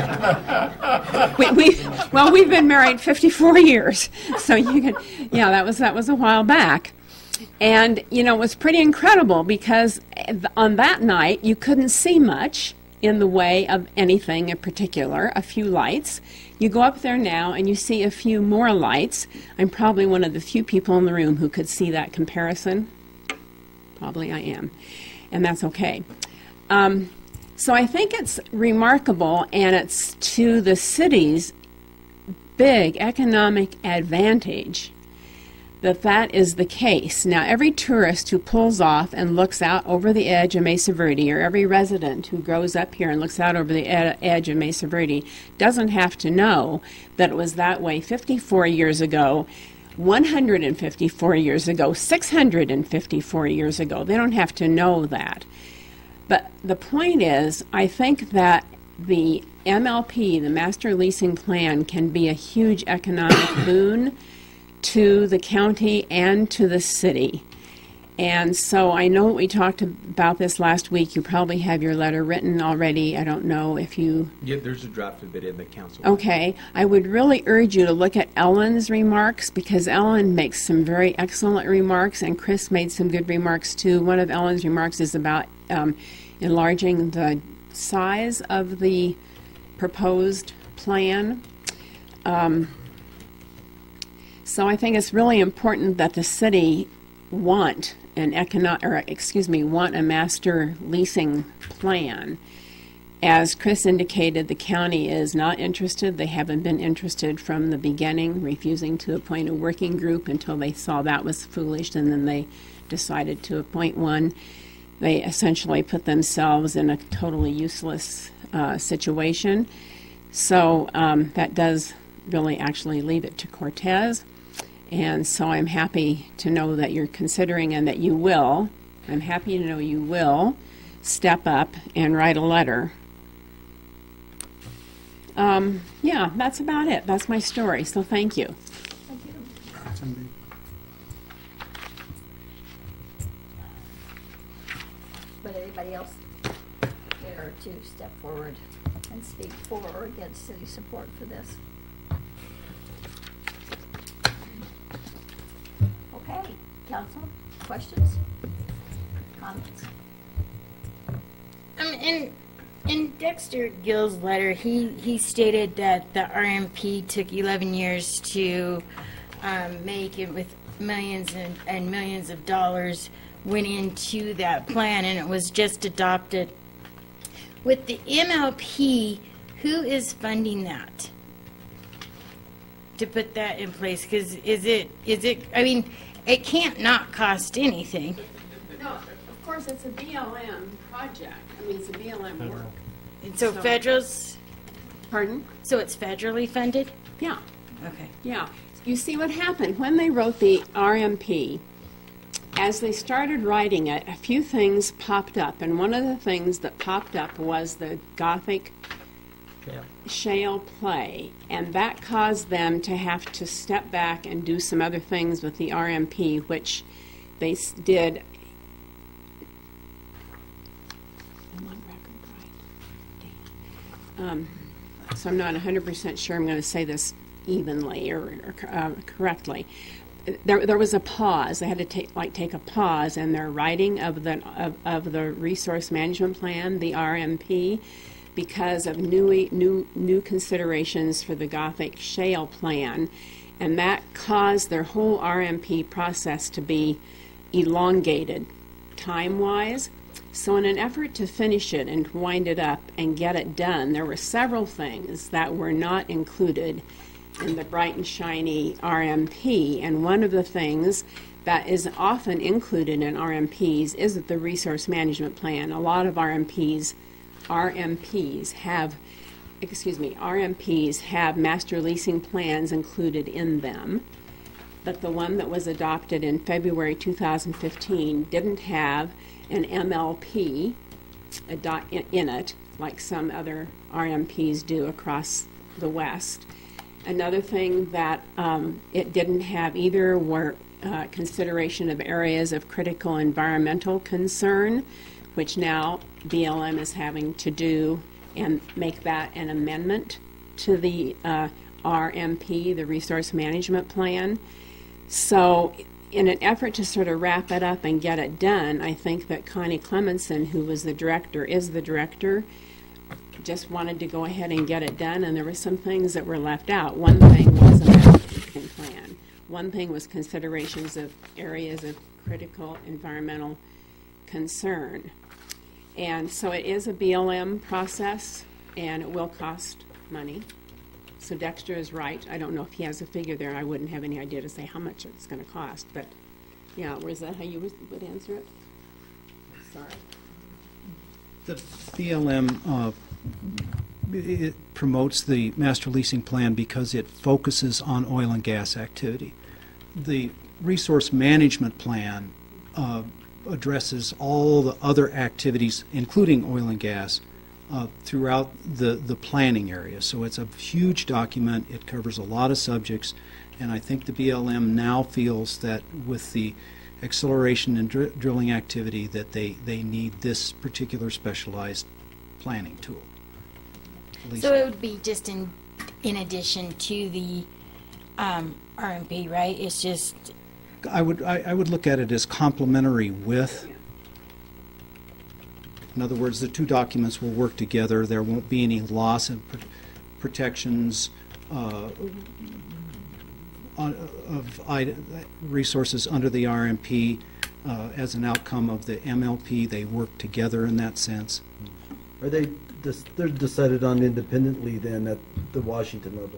we, we, well, we've been married fifty-four years, so you can, yeah, that was, that was a while back. And, you know, it was pretty incredible, because on that night you couldn't see much in the way of anything in particular, a few lights. You go up there now and you see a few more lights. I'm probably one of the few people in the room who could see that comparison. Probably I am. And that's okay. Um, so I think it's remarkable, and it's to the city's big economic advantage that that is the case. Now, every tourist who pulls off and looks out over the edge of Mesa Verde, or every resident who goes up here and looks out over the ed- edge of Mesa Verde, doesn't have to know that it was that way fifty-four years ago, one hundred fifty-four years ago, six hundred fifty-four years ago. They don't have to know that. But the point is, I think that the M L P, the Master Leasing Plan, can be a huge economic boon to the county and to the city. And so I know we talked about this last week. You probably have your letter written already. I don't know if you... Yeah, there's a draft of it in the council. Okay. I would really urge you to look at Ellen's remarks, because Ellen makes some very excellent remarks, and Chris made some good remarks too. One of Ellen's remarks is about um, enlarging the size of the proposed plan. Um, so I think it's really important that the city want an economic, or excuse me, want a master leasing plan. As Chris indicated, the county is not interested. They haven't been interested from the beginning, refusing to appoint a working group until they saw that was foolish, and then they decided to appoint one. They essentially put themselves in a totally useless uh, situation. So um, that does really actually leave it to Cortez. And so I'm happy to know that you're considering, and that you will, I'm happy to know you will step up and write a letter. Um, yeah, that's about it. That's my story. So thank you. Thank you. Would anybody else care to step forward and speak for or against city support for this? Okay, council, questions, comments? Um, in in Dexter Gill's letter, he, he stated that the R M P took eleven years to um, make it, with millions and, and millions of dollars went into that plan, and it was just adopted. With the M L P, who is funding that to put that in place? Because is it is it? I mean, it can't not cost anything. No, of course, it's a B L M project. I mean, it's a B L M work. And so, so federal's... Pardon? So it's federally funded? Yeah. Okay. Yeah. You see what happened when they wrote the R M P, as they started writing it, a few things popped up. And one of the things that popped up was the Gothic yeah. shale play. And that caused them to have to step back and do some other things with the R M P, which they s- did. Um, so I'm not one hundred percent sure I'm going to say this evenly or, or uh, correctly. There, there was a pause. They had to take, like, take a pause in their writing of the of, of the resource management plan, the R M P, because of new new new considerations for the Gothic Shale plan, and that caused their whole R M P process to be elongated time-wise. So in an effort to finish it and wind it up and get it done, there were several things that were not included in the bright and shiny R M P, and one of the things that is often included in R M Ps is the resource management plan. A lot of R M Ps, R M Ps have, excuse me, R M Ps have master leasing plans included in them, but the one that was adopted in February two thousand fifteen didn't have an M L P in it, like some other R M Ps do across the West. Another thing that um, it didn't have either were uh, consideration of areas of critical environmental concern, which now B L M is having to do and make that an amendment to the uh, R M P, the Resource Management Plan. So in an effort to sort of wrap it up and get it done, I think that Connie Clemenson, who was the director, is the director, just wanted to go ahead and get it done, and there were some things that were left out. One thing was an action plan. One thing was considerations of areas of critical environmental concern. And so it is a B L M process, and it will cost money. So Dexter is right. I don't know if he has a figure there. I wouldn't have any idea to say how much it's going to cost. But, yeah, was that how you would, would answer it? Sorry. The B L M uh, it promotes the master leasing plan because it focuses on oil and gas activity. The resource management plan uh, addresses all the other activities, including oil and gas, uh, throughout the, the planning area. So it's a huge document. It covers a lot of subjects, and I think the B L M now feels that with the acceleration in dr drilling activity that they, they need this particular specialized planning tool. So it would be just in in addition to the um, R M P, right? It's just... I would, I, I would look at it as complementary with. In other words, the two documents will work together. There won't be any loss of pr protections uh, on, of I resources under the R M P uh, as an outcome of the M L P. They work together in that sense. Are they, they're decided on independently then at the Washington level?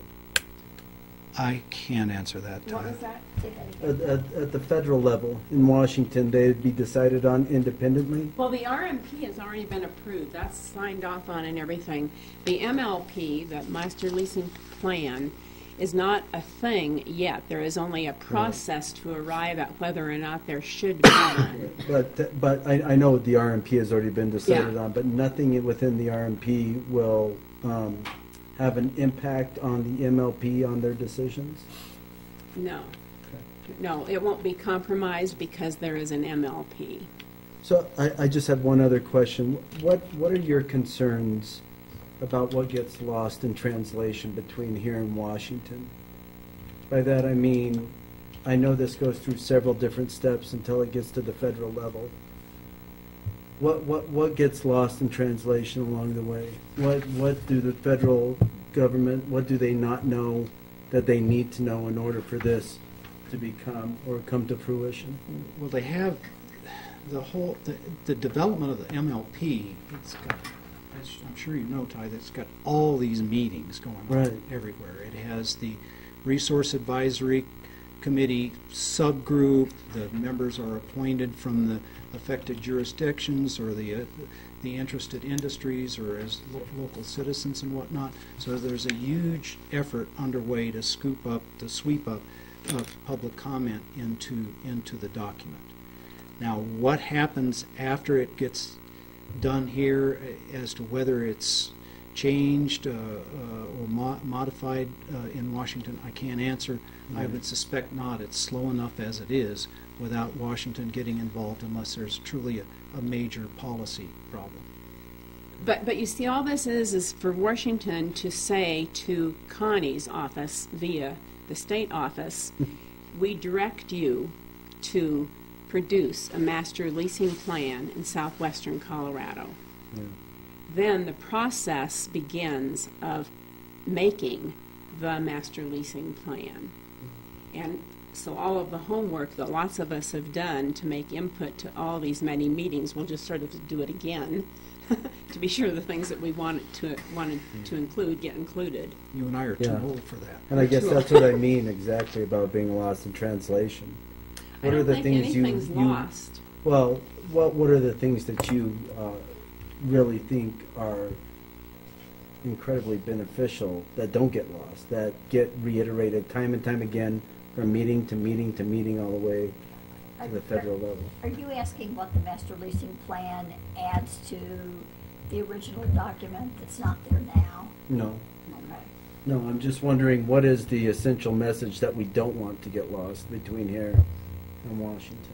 I can't answer that. What was that? At, at, at the federal level in Washington, they'd be decided on independently? Well, the R M P has already been approved. That's signed off on and everything. The M L P, the Master Leasing Plan, is not a thing yet. There is only a process to arrive at whether or not there should be one. But, but I, I know the R M P has already been decided Yeah. on, but nothing within the R M P will um, have an impact on the M L P on their decisions? No. No, it won't be compromised because there is an M L P. So I, I just have one other question. What, what are your concerns about what gets lost in translation between here and Washington? By that I mean, I know this goes through several different steps until it gets to the federal level. What, what, what gets lost in translation along the way? What, what do the federal government, what do they not know that they need to know in order for this to become or come to fruition? Well, they have the whole, the, the development of the M L P, it's got, I'm sure you know, Ty, that it's got all these meetings going on Right. everywhere. It has the Resource Advisory Committee subgroup. The members are appointed from the affected jurisdictions or the uh, the interested industries or as lo local citizens and whatnot. So there's a huge effort underway to scoop up, to sweep up uh, public comment into into the document. Now, what happens after it gets done here as to whether it's changed uh, uh, or mo modified uh, in Washington, I can't answer. I would suspect not. It's slow enough as it is without Washington getting involved unless there's truly a, a major policy problem. But, but you see, all this is, is for Washington to say to Connie's office via the state office, we direct you to produce a master leasing plan in southwestern Colorado. Yeah. Then the process begins of making the master leasing plan. And so all of the homework that lots of us have done to make input to all these many meetings, we'll just sort of do it again to be sure the things that we wanted to wanted to include get included. You and I are too Yeah. old for that. And I guess that's what I mean exactly about being lost in translation. I What don't are the think things you, anything's you lost. Well, what what are the things that you uh, really think are incredibly beneficial that don't get lost, that get reiterated time and time again from meeting to meeting to meeting all the way to the federal level? Are you asking what the master leasing plan adds to the original document that's not there now? No. Okay. No, I'm just wondering, what is the essential message that we don't want to get lost between here and Washington?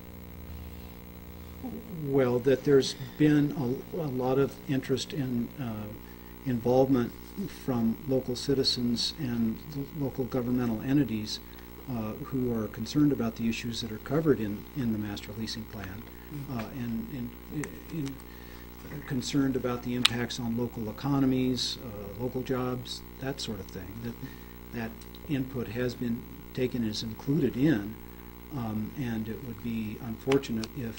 Well, that there's been a, a lot of interest in uh, involvement from local citizens and local governmental entities uh, who are concerned about the issues that are covered in, in the master leasing plan, uh, and, and in, concerned about the impacts on local economies, uh, local jobs, that sort of thing. That that input has been taken and is included in, um, and it would be unfortunate if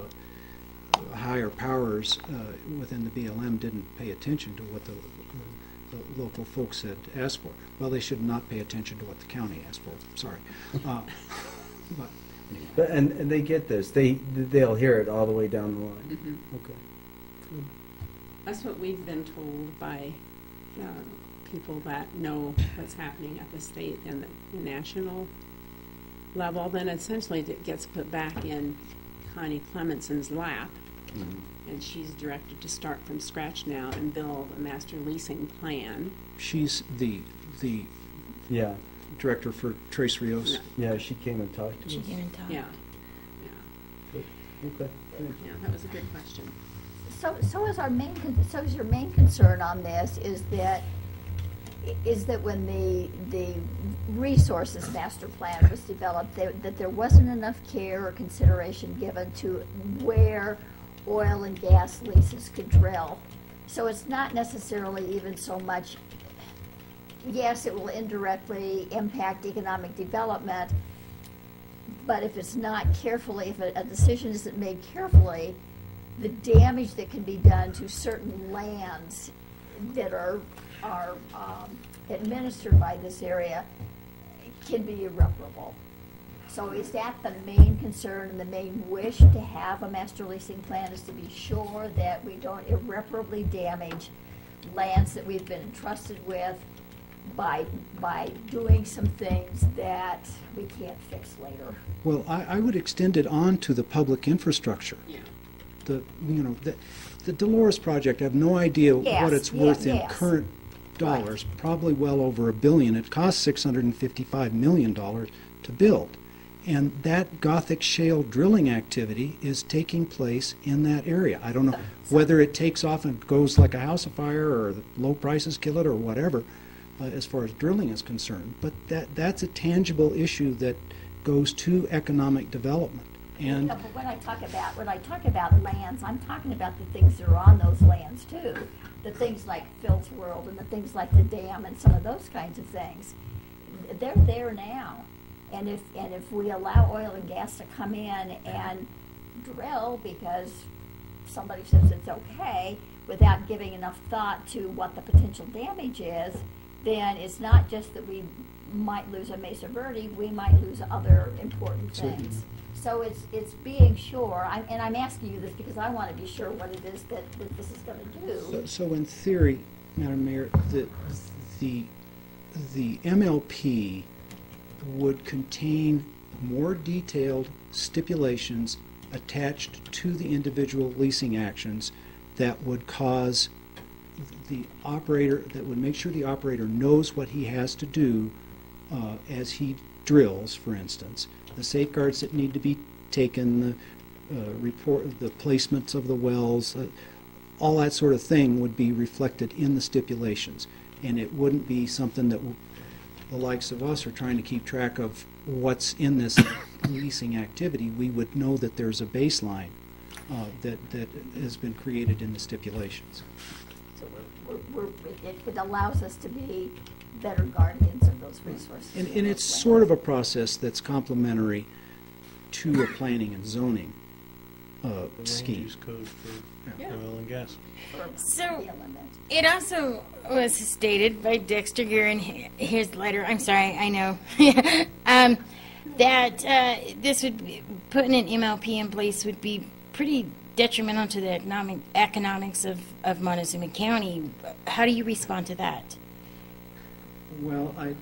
uh, higher powers uh, within the B L M didn't pay attention to what the, the local folks had asked for. Well, they should not pay attention to what the county asked for. Sorry, uh, but anyway. But, and, and they get this. They they'll hear it all the way down the line. Mm-hmm. Okay. That's what we've been told by uh, people that know what's happening at the state and the, the national level. Then essentially it gets put back in Connie Clemenson's lap, Mm-hmm. and she's directed to start from scratch now and build a master leasing plan. She's the the yeah director for Trace Rios. Yeah, she came and talked to She us. came and talked. Yeah. Okay. Yeah, that was a good question. So, so is our main, con- so is your main concern on this is that, is that when the, the resources master plan was developed, that, that there wasn't enough care or consideration given to where oil and gas leases could drill. So it's not necessarily even so much, yes, it will indirectly impact economic development, but if it's not carefully, if a, a decision isn't made carefully, the damage that can be done to certain lands that are are um, administered by this area can be irreparable. So is that the main concern and the main wish to have a master leasing plan, is to be sure that we don't irreparably damage lands that we've been entrusted with by by doing some things that we can't fix later? Well, I, I would extend it on to the public infrastructure. Yeah. The you know the, the Dolores project. I have no idea Yes, what it's yeah, worth in yes. current dollars. Probably well over a billion. It cost six hundred and fifty-five million dollars to build, and that Gothic shale drilling activity is taking place in that area. I don't know whether it takes off and goes like a house of fire, or the low prices kill it, or whatever. Uh, as far as drilling is concerned, but that that's a tangible issue that goes to economic development. And No, but when I talk about, when I talk about lands, I'm talking about the things that are on those lands too. The things like Phil's World and the things like the dam and some of those kinds of things. They're there now. And if, and if we allow oil and gas to come in and drill because somebody says it's okay, without giving enough thought to what the potential damage is, then it's not just that we might lose a Mesa Verde, we might lose other important Certainly. things. So it's it's being sure, I'm, and I'm asking you this because I want to be sure what it is that, that this is going to so, do. so in theory, Madam Mayor, the the the M L P would contain more detailed stipulations attached to the individual leasing actions that would cause the operator, that would make sure the operator knows what he has to do uh, as he drills, for instance, the safeguards that need to be taken, the uh, report, the placements of the wells, uh, all that sort of thing would be reflected in the stipulations, and it wouldn't be something that w- the likes of us are trying to keep track of what's in this leasing activity. We would know that there's a baseline uh, that, that has been created in the stipulations. So we're, we're, we're, it, it allows us to be better guardians of those resources. And, and it's sort of a process that's complementary to a planning and zoning uh, The land scheme. use code for Yeah. oil and gas. So, it also was stated by Dexter Gear in hi- his letter, I'm sorry, I know, um, that uh, this would be, putting an M L P in place would be pretty detrimental to the economic, economics of, of Montezuma County. How do you respond to that? Well, I,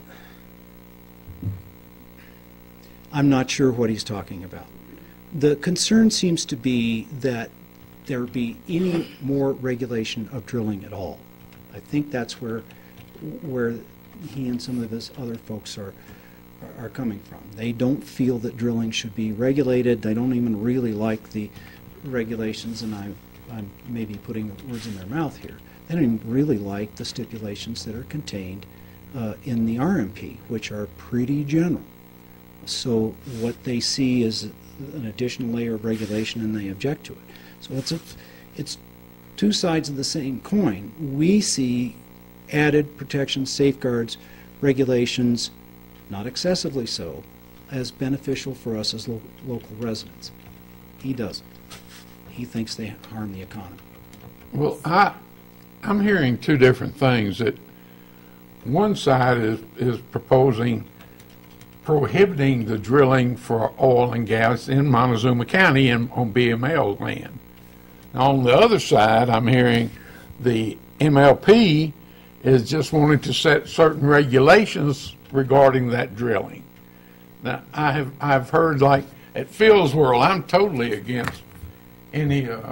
I'm not sure what he's talking about. The concern seems to be that there be any more regulation of drilling at all. I think that's where, where he and some of his other folks are, are coming from. They don't feel that drilling should be regulated. They don't even really like the regulations, and I, I'm maybe putting words in their mouth here. They don't even really like the stipulations that are contained uh, in the R M P, which are pretty general. So what they see is an additional layer of regulation, and they object to it. So it's a, it's two sides of the same coin. We see added protections, safeguards, regulations, not excessively so, as beneficial for us as lo- local residents. He doesn't. He thinks they harm the economy. Well, I, I'm hearing two different things. That one side is, is proposing prohibiting the drilling for oil and gas in Montezuma County and on B M L land. Now, on the other side, I'm hearing the M L P is just wanting to set certain regulations regarding that drilling. Now, I have I've heard, like at Fields World, I'm totally against any uh,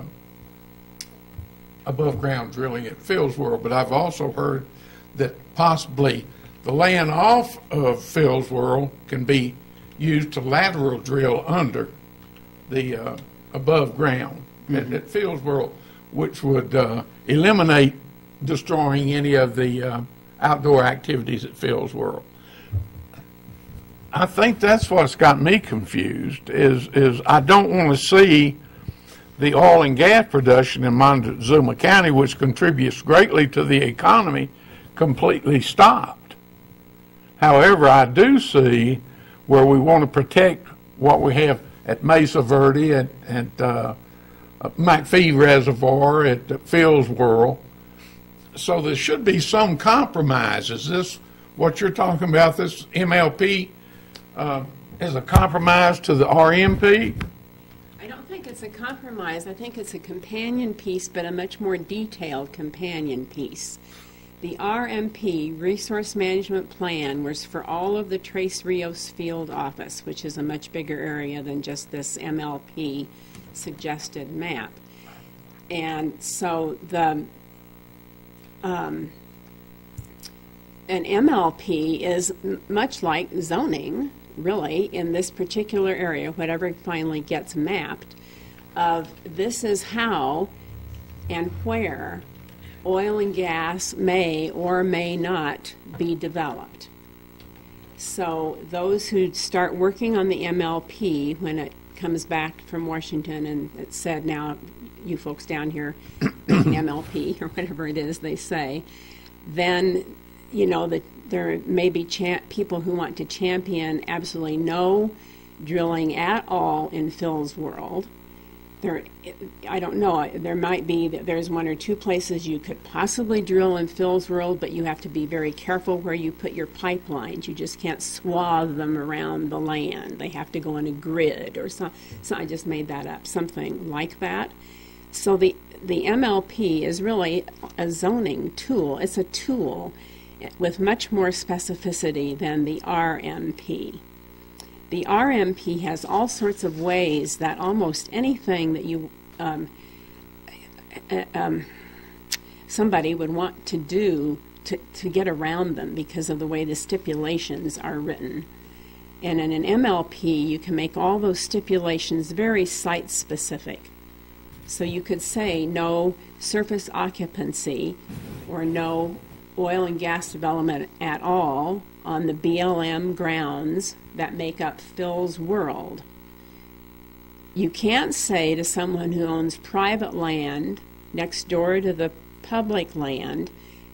above ground drilling at Fields World, but I've also heard that possibly the land off of Fields World can be used to lateral drill under the uh, above ground mm-hmm. at, at Fields World, which would uh, eliminate destroying any of the uh, outdoor activities at Fields World. I think that's what's got me confused, is, is I don't want to see the oil and gas production in Montezuma County, which contributes greatly to the economy, completely stopped. However, I do see where we want to protect what we have at Mesa Verde and, and uh, McPhee Reservoir at, at Fields World. So there should be some compromise. Is this what you're talking about, this M L P uh, is a compromise to the R M P? I don't think it's a compromise. I think it's a companion piece, but a much more detailed companion piece. The R M P, Resource Management Plan, was for all of the Tres Rios Field Office, which is a much bigger area than just this M L P suggested map. And so the um, an M L P is m- much like zoning, really, in this particular area, whatever finally gets mapped, of this is how and where oil and gas may or may not be developed. So those who start working on the M L P, when it comes back from Washington and it's said, now you folks down here making M L P or whatever it is they say, then you know that there may be cha- people who want to champion absolutely no drilling at all in Phil's world. There, I don't know, there might be, there's one or two places you could possibly drill in Phil's world, but you have to be very careful where you put your pipelines. You just can't swathe them around the land. They have to go in a grid or some, so I just made that up, something like that. So the, the M L P is really a zoning tool. It's a tool with much more specificity than the R M P. The R M P has all sorts of ways that almost anything that you um, um, somebody would want to do to, to get around them because of the way the stipulations are written. And in an M L P, you can make all those stipulations very site-specific. So you could say no surface occupancy or no oil and gas development at all on the B L M grounds that make up Phil's World. You can't say to someone who owns private land next door to the public land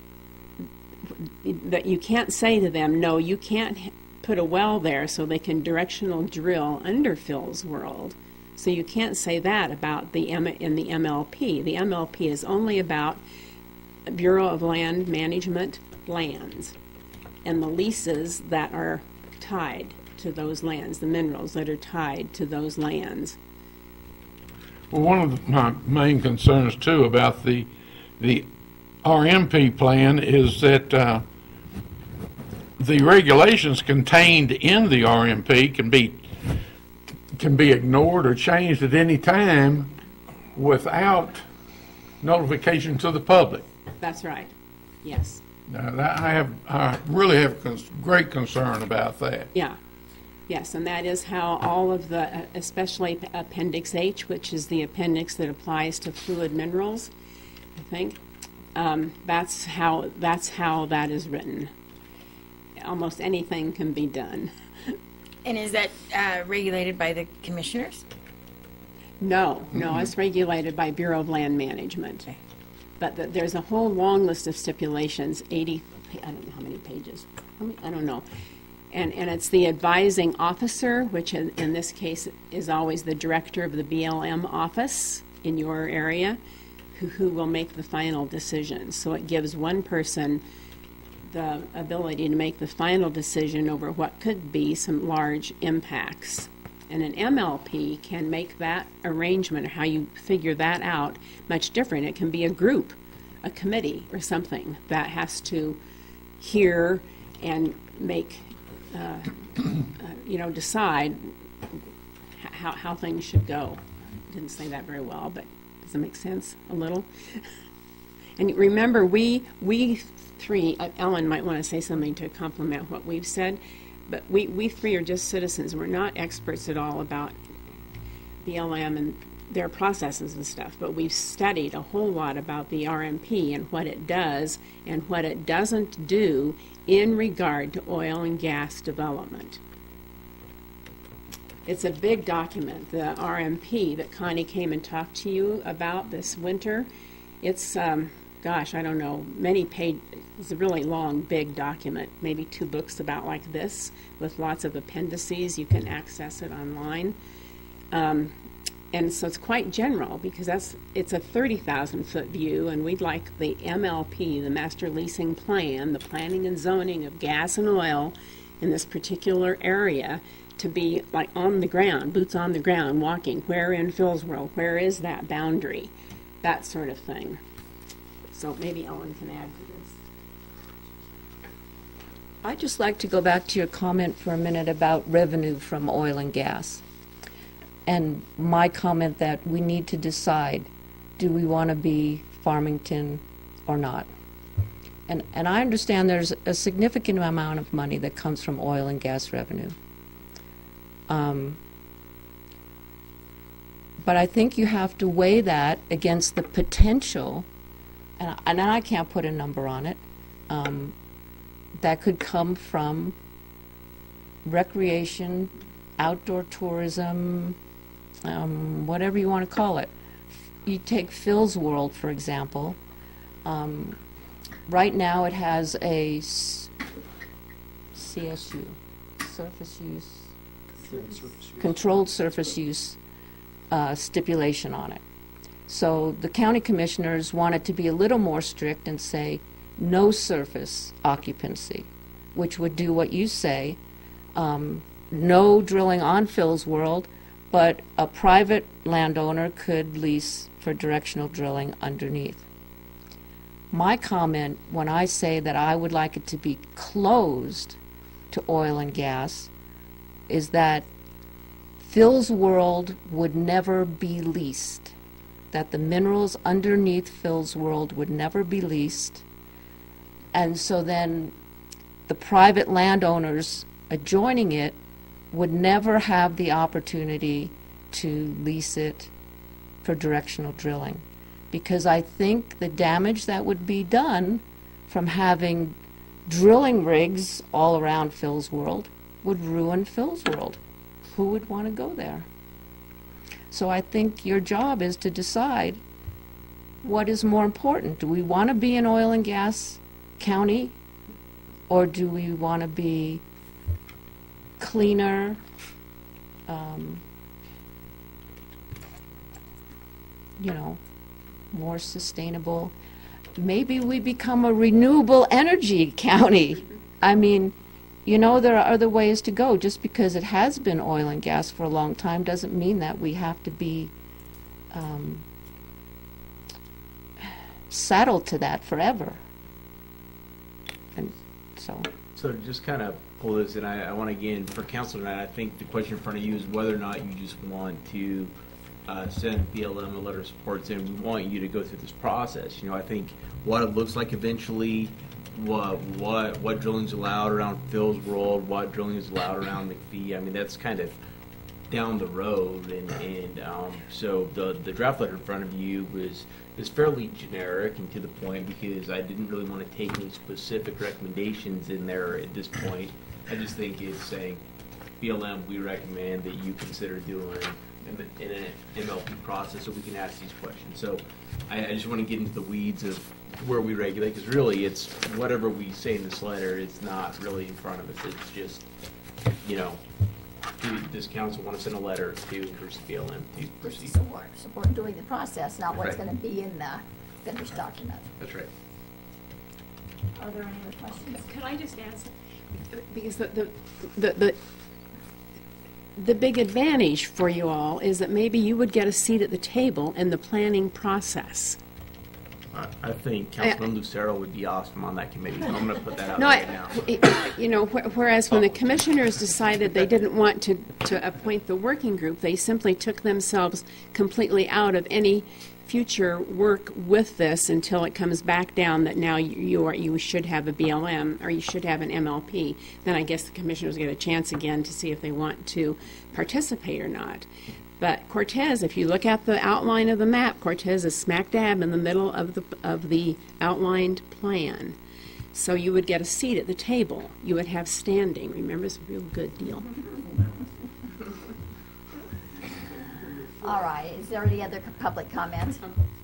that you can't say to them, no, you can't put a well there so they can directional drill under Phil's World. So you can't say that about the M in the M L P. The M L P is only about Bureau of Land Management lands and the leases that are tied to those lands, the minerals that are tied to those lands. Well, one of my main concerns too about the the R M P plan is that uh, the regulations contained in the R M P can be can be ignored or changed at any time without notification to the public. That's right. Yes. Now, that I have, I really have cons- great concern about that. Yeah. Yes, and that is how all of the, uh, especially Appendix H, which is the appendix that applies to fluid minerals, I think, um, that's how that's how that is written. Almost anything can be done. And is that uh, regulated by the commissioners? No, no, Mm-hmm. it's regulated by Bureau of Land Management. But the, there's a whole long list of stipulations, eighty, I don't know how many pages, how many, I don't know. And, and it's the advising officer, which in, in this case is always the director of the B L M office in your area, who, who will make the final decision. So it gives one person the ability to make the final decision over what could be some large impacts. And an M L P can make that arrangement, how you figure that out, much different. It can be a group, a committee or something that has to hear and make, uh, uh, you know, decide h- how, how things should go. Didn't say that very well, but does it make sense a little? And remember, we, we three, uh, Ellen might want to say something to complement what we've said, but we, we three are just citizens. We're not experts at all about B L M and their processes and stuff, but we've studied a whole lot about the R M P and what it does and what it doesn't do in regard to oil and gas development. It's a big document, the R M P that Connie came and talked to you about this winter. It's, um, gosh, I don't know, many pages. It's a really long, big document, maybe two books about like this with lots of appendices. You can access it online. Um, and so it's quite general because that's it's a thirty thousand foot view, and we'd like the M L P, the Master Leasing Plan, the planning and zoning of gas and oil in this particular area to be like on the ground, boots on the ground, walking. Where in Phil's World? Where is that boundary? That sort of thing. So maybe Ellen can add to this. I'd just like to go back to your comment for a minute about revenue from oil and gas. And my comment that we need to decide, do we want to be Farmington or not? And, and I understand there's a significant amount of money that comes from oil and gas revenue. Um, but I think you have to weigh that against the potential, and, and I can't put a number on it, um, that could come from recreation, outdoor tourism, um, whatever you want to call it. You take Phil's World, for example. Um, right now it has a s- C S U, surface use, controlled surface use uh, stipulation on it. So the county commissioners wanted to be a little more strict and say no surface occupancy, which would do what you say, um, no drilling on Phil's World, but a private landowner could lease for directional drilling underneath. My comment when I say that I would like it to be closed to oil and gas is that Phil's World would never be leased, that the minerals underneath Phil's World would never be leased, and so then the private landowners adjoining it would never have the opportunity to lease it for directional drilling, because I think the damage that would be done from having drilling rigs all around Phil's World would ruin Phil's World. Who would want to go there? So I think your job is to decide what is more important. Do we want to be an oil and gas county, or do we want to be cleaner, um, you know, more sustainable? Maybe we become a renewable energy county. I mean, you know, there are other ways to go. Just because it has been oil and gas for a long time doesn't mean that we have to be um, saddled to that forever. And so. So to just kind of pull this, and I, I want to, again, for council tonight, I think the question in front of you is whether or not you just want to uh, send B L M a letter of support saying we want you to go through this process. You know, I think what it looks like eventually, what what what drilling's allowed around Phil's World, what drilling is allowed around McPhee. I mean, that's kind of down the road, and, and um, so the the draft letter in front of you was is fairly generic and to the point, because I didn't really want to take any specific recommendations in there at this point. I just think it's saying, B L M, we recommend that you consider doing an, an M L P process so we can ask these questions. So I, I just want to get into the weeds of where we regulate, because really it's whatever we say in this letter is not really in front of us. It's just, you know, do this council want to send a letter to encourage the B L M to proceed? Support, support doing the process, not what's Right. going to be in the finished document. That's right. Are there any other questions? Can I just ask, because the, the, the, the, the big advantage for you all is that maybe you would get a seat at the table in the planning process. I, I think Councilman Lucero would be awesome on that committee. So I'm going to put that out No, right I, now. it- you know, wh- whereas when the commissioners decided they didn't want to, to appoint the working group, they simply took themselves completely out of any future work with this until it comes back down that now you, you are, you should have a B L M or you should have an M L P. Then I guess the commissioners get a chance again to see if they want to participate or not. But Cortez, if you look at the outline of the map, Cortez is smack dab in the middle of the of the outlined plan. So you would get a seat at the table. You would have standing. Remember, it's a real good deal. All right, is there any other public comment?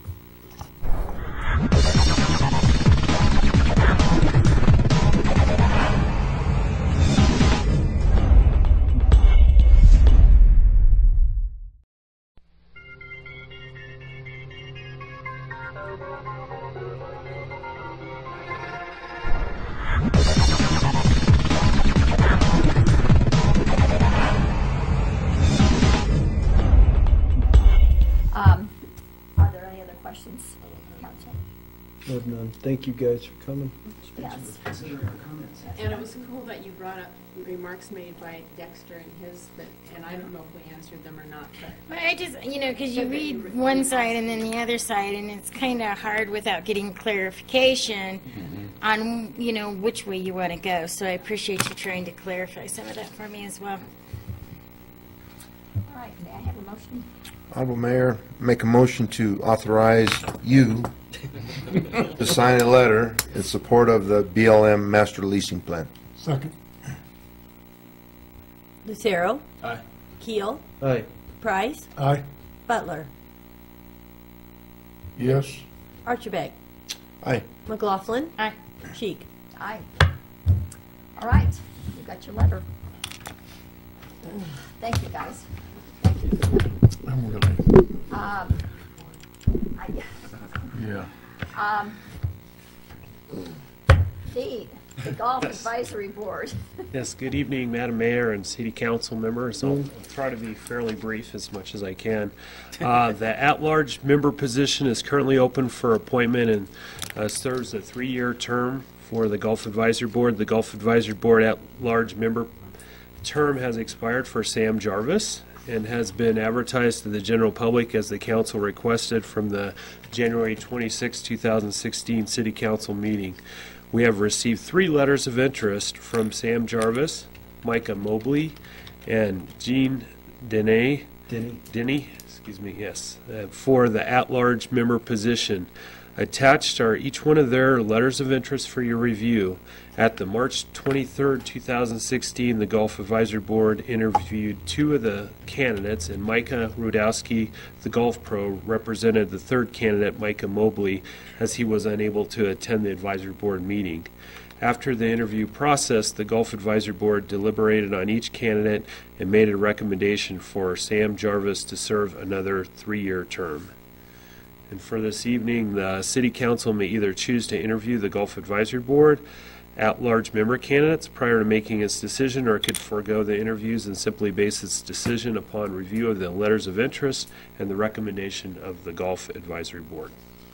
Um, are there any other questions, Council? I have none. Thank you guys for coming. Yes. And it was cool that you brought up remarks made by Dexter and his, but, and I don't know if we answered them or not, but. Well, I just, you know, because you read one side and then the other side, and it's kind of hard without getting clarification on, you know, which way you want to go. So I appreciate you trying to clarify some of that for me as well. All right, may I have a motion? Honorable Mayor, make a motion to authorize you to sign a letter in support of the B L M master leasing plan. Second. Lucero. Aye. Keel. Aye. Price. Aye. Butler. Yes. Archibald. Aye. McLaughlin. Aye. Cheek. Aye. All right, you got your letter. Thank you, guys. I'm really. Um, I, Yeah. um, the, the Golf Advisory Board. Yes, good evening, Madam Mayor and City Council members. I'll I'll try to be fairly brief as much as I can. Uh, The at-large member position is currently open for appointment and uh, serves a three-year term for the Gulf Advisory Board. The Gulf Advisory Board at-large member term has expired for Sam Jarvis and has been advertised to the general public as the council requested from the January twenty-sixth, two thousand sixteen City Council meeting. We have received three letters of interest from Sam Jarvis, Micah Mobley, and Jean Denny. Denny. Denny, excuse me, yes, uh, for the at-large member position. Attached are each one of their letters of interest for your review. At the March twenty-third, two thousand sixteen, the Golf Advisory Board interviewed two of the candidates, and Micah Rudowski, the golf pro, represented the third candidate, Micah Mobley, as he was unable to attend the advisory board meeting. After the interview process, the Golf Advisory Board deliberated on each candidate and made a recommendation for Sam Jarvis to serve another three-year term. And for this evening, the City Council may either choose to interview the Golf Advisory Board at-large member candidates prior to making its decision, or it could forego the interviews and simply base its decision upon review of the letters of interest and the recommendation of the Golf Advisory Board.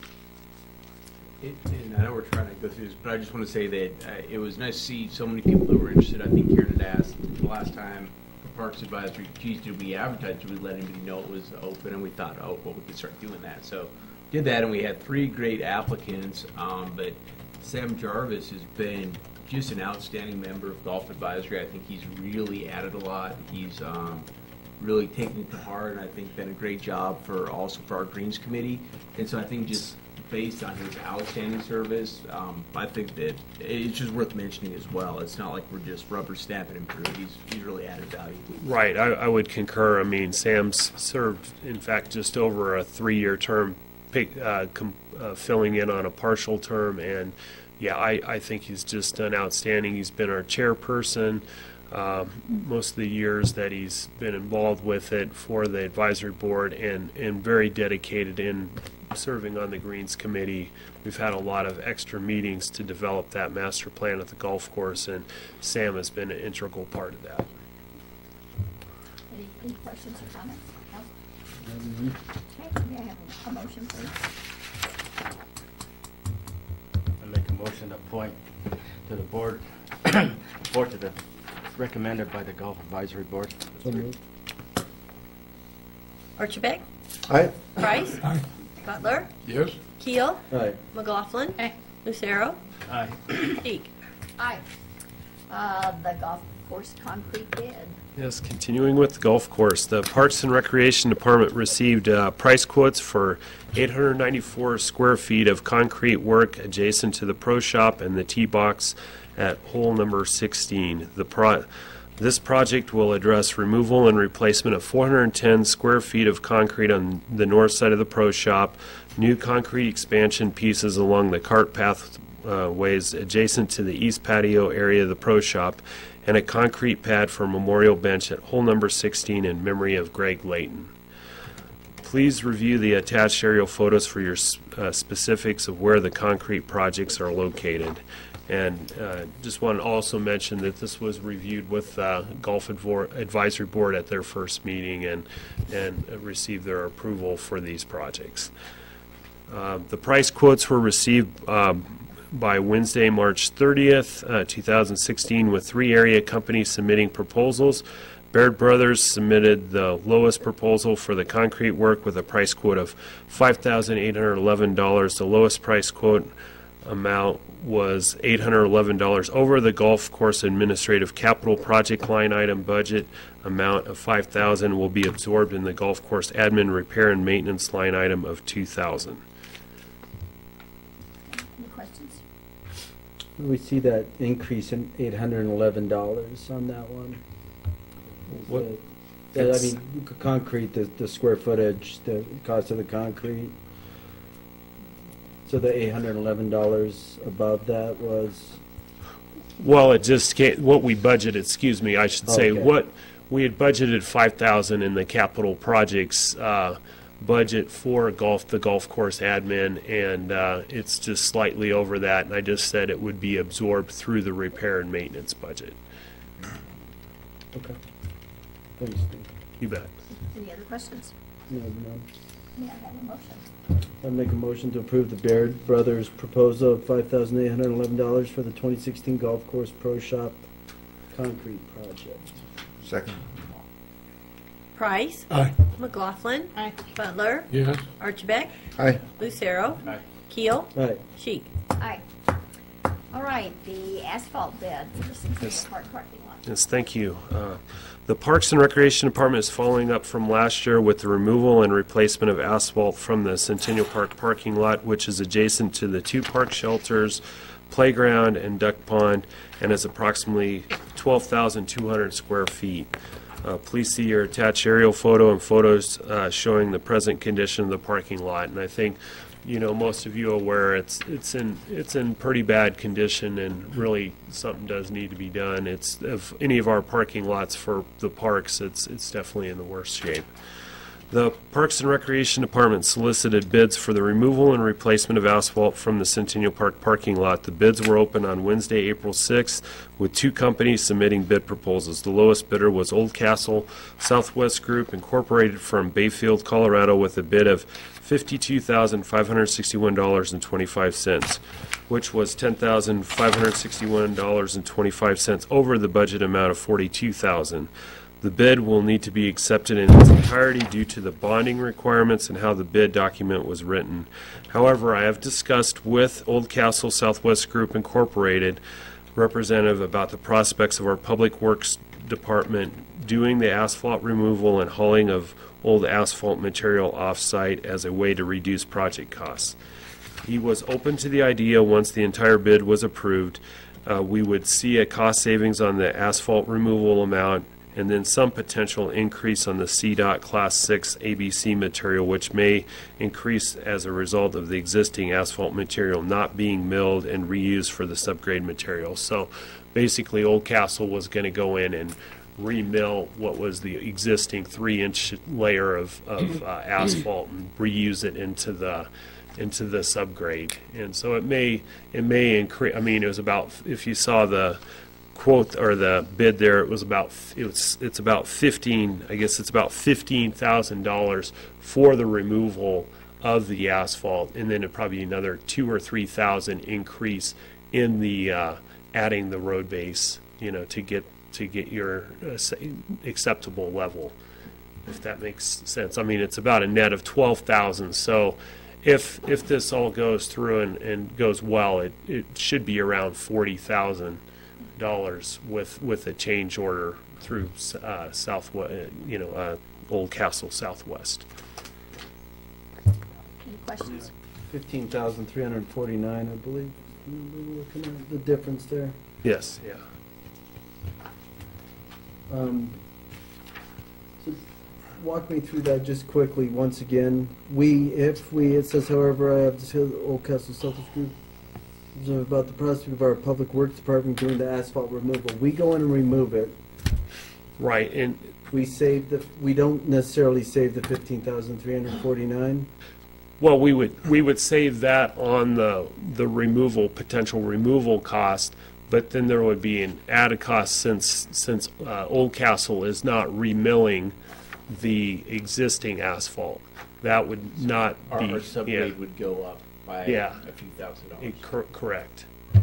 It, and I know we're trying to go through this, but I just want to say that uh, it was nice to see so many people that were interested. I think Karen had asked the last time for Parks Advisory, geez, did we advertise? Did we let anybody know it was open? And we thought, oh, well, we could start doing that. So did that, and we had three great applicants. Um, but Sam Jarvis has been just an outstanding member of Golf Advisory. I think he's really added a lot. He's um, really taken it to heart, and I think done a great job for also for our Greens Committee. And so I think just based on his outstanding service, um, I think that it's just worth mentioning as well. It's not like we're just rubber stamping him through. He's, he's really added value. Right, I, I would concur. I mean, Sam's served, in fact, just over a three-year term, pick, uh, com, uh, filling in on a partial term, and yeah, I, I think he's just done outstanding. He's been our chairperson um, most of the years that he's been involved with it for the advisory board, and, and very dedicated in serving on the Greens Committee. We've had a lot of extra meetings to develop that master plan at the golf course, and Sam has been an integral part of that. Any, any questions or comments? No? Mm-hmm. Okay, may I have a motion, please? I make a motion to appoint to the board, board to the, recommended by the Golf Advisory Board. So moved. Archibald? Aye. Price? Aye. Butler? Yes. Keel? Aye. McLaughlin? Aye. Lucero? Aye. Cheek? Aye. Uh, the golf course concrete bid. Yes, continuing with the golf course, the Parks and Recreation Department received uh, price quotes for eight hundred ninety-four square feet of concrete work adjacent to the pro shop and the tee box at hole number sixteen. The pro This project will address removal and replacement of four hundred ten square feet of concrete on the north side of the pro shop, new concrete expansion pieces along the cart pathways adjacent to the east patio area of the pro shop, and a concrete pad for memorial bench at hole number sixteen in memory of Greg Layton. Please review the attached aerial photos for your uh, specifics of where the concrete projects are located. And uh, just want to also mention that this was reviewed with uh, Golf Advo- Advisory Board at their first meeting, and, and received their approval for these projects. Uh, the price quotes were received um, by Wednesday, March thirtieth, uh, two thousand sixteen, with three area companies submitting proposals. Baird Brothers submitted the lowest proposal for the concrete work with a price quote of five thousand eight hundred eleven dollars. The lowest price quote amount was eight hundred eleven dollars over the golf course administrative capital project line item budget amount of five thousand dollars will be absorbed in the golf course admin repair and maintenance line item of two thousand dollars. Any questions? We see that increase in eight hundred eleven dollars on that one. What? Uh, I It's- mean, c- concrete, the, the square footage, the cost of the concrete. So the eight hundred eleven dollars above that was, Well, it just came, what we budgeted, excuse me, I should say, Okay. what, we had budgeted five thousand in the capital projects uh, budget for golf, the golf course admin, and uh, it's just slightly over that, and I just said it would be absorbed through the repair and maintenance budget. okay. Thanks, Steve. You bet. Any other questions? No, no. May I have a motion? I'd make a motion to approve the Baird Brothers proposal of five thousand eight hundred eleven dollars for the twenty sixteen Golf Course Pro Shop concrete project. Second. Price? Aye. McLaughlin? Aye. Butler? Yes. Archibald? Aye. Lucero? Aye. Keel? Right. Cheek? Aye. All right, the asphalt bed for the Centennial Yes. Park parking lot. Yes, thank you. Uh, The Parks and Recreation Department is following up from last year with the removal and replacement of asphalt from the Centennial Park parking lot, which is adjacent to the two park shelters, playground, and duck pond, and is approximately twelve thousand two hundred square feet. Uh, Please see your attached aerial photo and photos uh, showing the present condition of the parking lot. And I think, you know, most of you are aware it's it's in it's in pretty bad condition, and really something does need to be done. It's of any of our parking lots for the parks, it's it's definitely in the worst shape. The Parks and Recreation Department solicited bids for the removal and replacement of asphalt from the Centennial Park parking lot. The bids were open on Wednesday, April sixth, with two companies submitting bid proposals. The lowest bidder was Old Castle Southwest Group Incorporated from Bayfield, Colorado, with a bid of fifty-two thousand five hundred sixty-one dollars and twenty-five cents, which was ten thousand five hundred sixty-one dollars and twenty-five cents over the budget amount of forty-two thousand dollars. The bid will need to be accepted in its entirety due to the bonding requirements and how the bid document was written. However, I have discussed with Old Castle Southwest Group Incorporated representative about the prospects of our Public Works Department doing the asphalt removal and hauling of old asphalt material off-site as a way to reduce project costs. He was open to the idea once the entire bid was approved. Uh, we would see a cost savings on the asphalt removal amount, and then some potential increase on the C DOT Class six A B C material, which may increase as a result of the existing asphalt material not being milled and reused for the subgrade material. So basically, Old Castle was going to go in and remill what was the existing three-inch layer of, of uh, asphalt and reuse it into the into the subgrade. And so it may it may increase. I mean, it was about, if you saw the quote or the bid there, it was about it was it's about fifteen I guess it's about fifteen thousand dollars for the removal of the asphalt, and then it probably another two or three thousand increase in the uh, adding the road base, you know, to get to get your uh, acceptable level, if that makes sense. I mean, it's about a net of twelve thousand. So if if this all goes through and, and goes well, it, it should be around forty thousand dollars with with a change order through uh, Southwest, you know, uh, Old Castle Southwest. Any questions? Fifteen thousand three hundred forty-nine, I believe. We're looking at the difference there. Yes, yeah. Um, so walk me through that just quickly. Once again, we, if we, it says, however, I have discussed Old Castle Southwest Group about the prospect of our Public Works Department doing the asphalt removal. We go in and remove it. Right, and we save the. We don't necessarily save the fifteen thousand three hundred forty-nine. Well, we would we would save that on the the removal potential removal cost, but then there would be an added cost since since uh, Old Castle is not remilling the existing asphalt. That would not Our, be our subgrade yeah. would go up by Yeah. a few thousand dollars. It- cor- correct.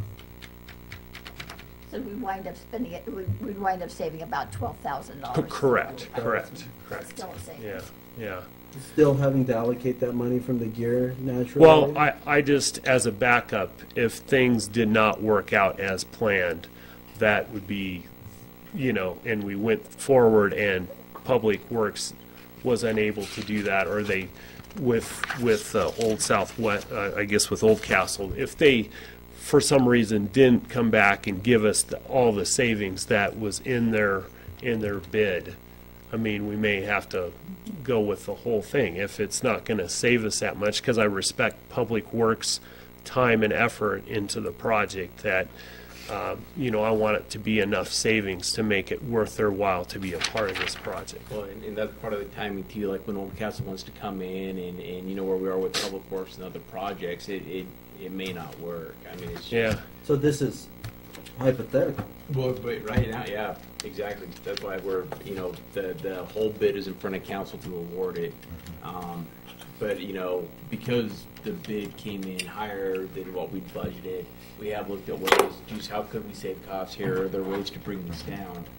So we wind up spending it, we we wind up saving about twelve thousand Co- dollars. correct. Correct. Correct. Still a savings. Yeah. Yeah. Still having to allocate that money from the gear naturally. Well, I, I just, as a backup, if things did not work out as planned, that would be, you know, and we went forward and Public Works was unable to do that, or they, with, with uh, Old Southwest, uh, I guess with Old Castle, if they, for some reason, didn't come back and give us the, all the savings that was in their, in their bid, I mean, we may have to go with the whole thing if it's not going to save us that much, because I respect Public Works' time and effort into the project that, um, you know, I want it to be enough savings to make it worth their while to be a part of this project. Well, and, and that's part of the timing too, like when Old Castle wants to come in and, and you know where we are with Public Works and other projects, it, it, it may not work. I mean, it's just, Yeah. So this is hypothetical. Well, but right now, yeah, exactly. That's why we're, you know, the the whole bid is in front of council to award it. Um, but you know, because the bid came in higher than what we budgeted, we have looked at ways. Just how could we save costs here? Are there ways to bring this down?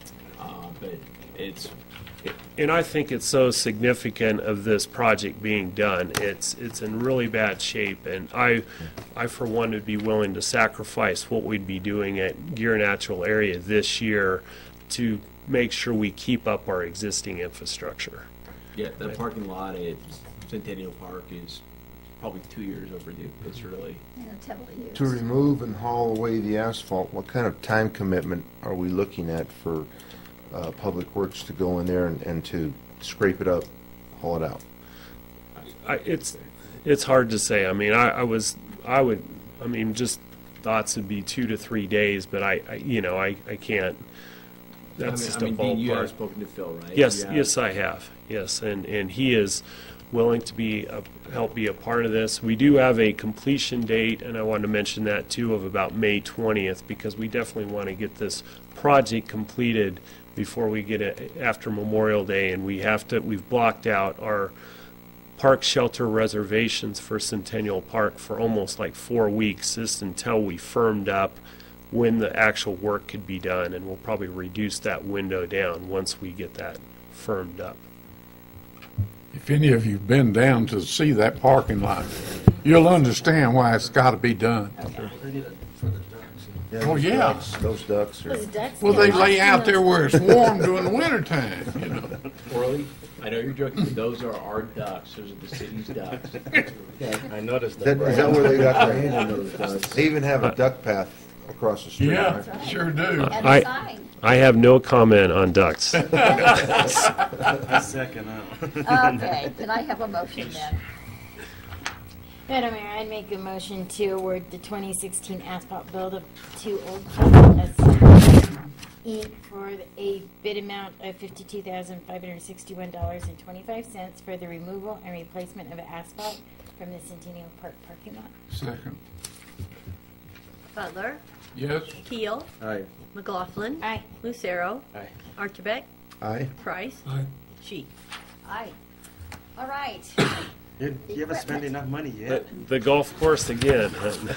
uh, but it's, And I think it's so significant of this project being done. It's it's in really bad shape, and I, I for one would be willing to sacrifice what we'd be doing at Gear Natural area this year to make sure we keep up our existing infrastructure. yeah, the parking lot at Centennial Park is probably two years overdue. It's really, And it's heavily used. To remove and haul away the asphalt, what kind of time commitment are we looking at for uh, Public Works to go in there and, and to scrape it up, haul it out? I, it's it's hard to say. I mean, I, I was I would I mean just thoughts would be two to three days, but I, I you know I, I can't. That's I mean, just I a mean, Dean, you have ballpark. spoken to Phil, right? Yes, You have- yes, I have. Yes, and and he is willing to be a, help be a part of this. We do have a completion date, and I wanted to mention that too, of about May twentieth, because we definitely want to get this project completed before we get it after Memorial Day, and we have to. We've blocked out our park shelter reservations for Centennial Park for almost like four weeks, just until we firmed up when the actual work could be done, and we'll probably reduce that window down once we get that firmed up. If any of you've been down to see that parking lot, you'll understand why it's got to be done. Oh, those yeah. ducks- Those ducks are. Those ducks Well, get they lost lay in out those- there where it's warm during the wintertime, you know. Orly, I know you're joking, but those are our ducks. Those are the city's ducks. I noticed That, is that where they got their name on those ducks? They even have a duck path across the street. Yeah, right? sure do. And a I sign. I have no comment on ducks. Second, uh, Okay, can I have a motion then? Madam Mayor, I'd make a motion to award the twenty sixteen asphalt build to Old Town Incorporated for a bid amount of fifty-two thousand five hundred sixty-one dollars and twenty-five cents for the removal and replacement of asphalt from the Centennial Park parking lot. Second. Butler, Yes? Keel, Aye. McLaughlin. Aye. Lucero. Aye. Archibald. Aye. Price. Aye. Sheik. Aye. All right. You, you haven't spent enough money The, yet. the golf course again.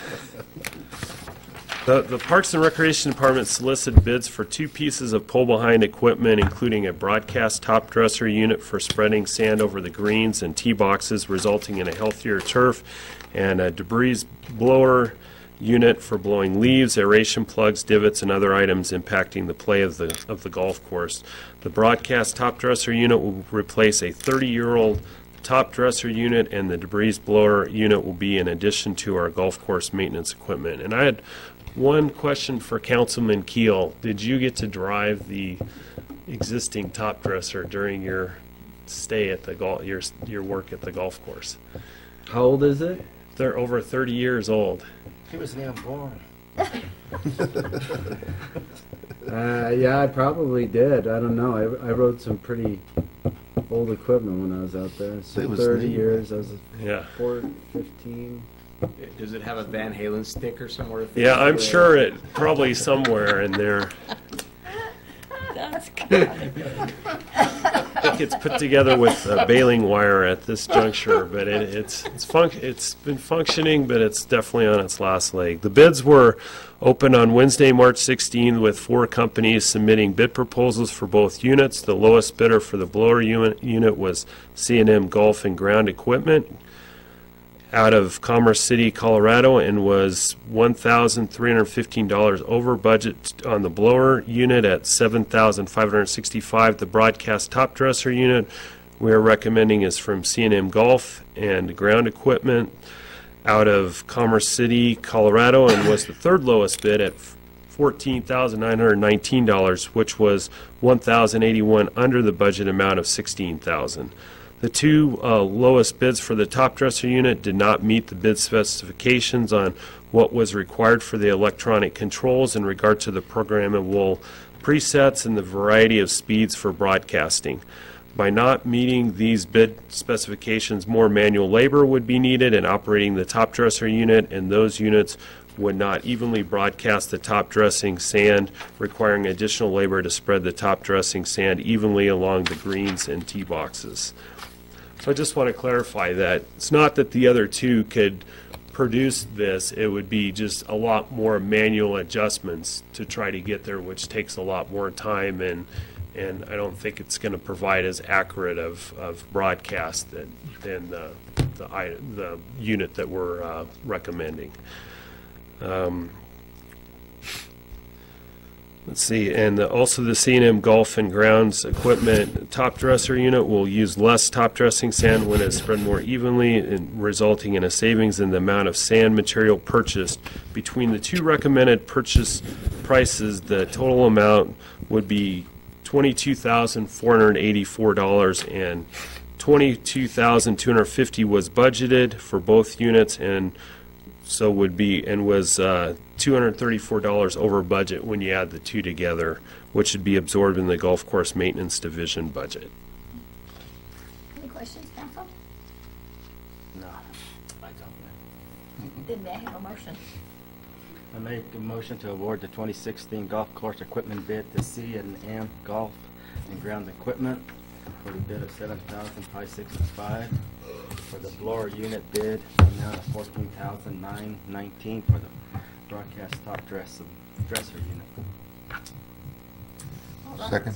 The, the Parks and Recreation Department solicited bids for two pieces of pole-behind equipment, including a broadcast top dresser unit for spreading sand over the greens and tee boxes, resulting in a healthier turf, and a debris blower unit for blowing leaves, aeration plugs, divots, and other items impacting the play of the of the golf course. The broadcast top dresser unit will replace a thirty-year-old top dresser unit, and the debris blower unit will be in addition to our golf course maintenance equipment. And I had one question for Councilman Keel. Did you get to drive the existing top dresser during your stay at the golf, your your work at the golf course? How old is it? They're over thirty years old. He was never born. Uh, yeah, I probably did. I don't know. I, I rode some pretty old equipment when I was out there. So It was thirty neat. years. I was Yeah. four, fifteen. Does it have a Van Halen sticker somewhere? to Yeah, I'm fit? sure it probably somewhere in there. That's good. I think it's put together with uh, baling wire at this juncture, but it, it's it's func- it's been functioning, but it's definitely on its last leg. The bids were open on Wednesday, March sixteenth, with four companies submitting bid proposals for both units. The lowest bidder for the blower unit, unit was C and M Golf and Ground Equipment out of Commerce City, Colorado, and was one thousand three hundred fifteen dollars over budget on the blower unit at seven thousand five hundred sixty-five dollars. The broadcast top dresser unit we are recommending is from C and M Golf and Ground Equipment out of Commerce City, Colorado, and was the third lowest bid at fourteen thousand nine hundred nineteen dollars, which was one thousand eighty-one dollars under the budget amount of sixteen thousand dollars. The two uh, lowest bids for the top dresser unit did not meet the bid specifications on what was required for the electronic controls in regard to the programmable presets and the variety of speeds for broadcasting. By not meeting these bid specifications, more manual labor would be needed in operating the top dresser unit, and those units would not evenly broadcast the top dressing sand, requiring additional labor to spread the top dressing sand evenly along the greens and tee boxes. So I just want to clarify that it's not that the other two could produce this, it would be just a lot more manual adjustments to try to get there, which takes a lot more time and and I don't think it's going to provide as accurate of, of broadcast than, than the, the, I- the unit that we're uh, recommending. Um, Let's see, and the- also the C and M Golf and Grounds Equipment top dresser unit will use less top dressing sand when it's spread more evenly, and resulting in a savings in the amount of sand material purchased. Between the two recommended purchase prices, the total amount would be twenty-two thousand four hundred eighty-four dollars, and twenty-two thousand two hundred fifty dollars was budgeted for both units, and so would be, and was uh, two hundred thirty-four dollars over budget when you add the two together, which should be absorbed in the golf course maintenance division budget. Any questions, council? No, I don't. Then may I have a motion? I make a motion to award the twenty sixteen golf course equipment bid to C and M Golf and Ground Equipment for the bid of seven thousand five hundred sixty-five dollars. For the blower unit bid, amount of fourteen thousand nine hundred nineteen dollars for the broadcast top dress dresser unit. All right. Second.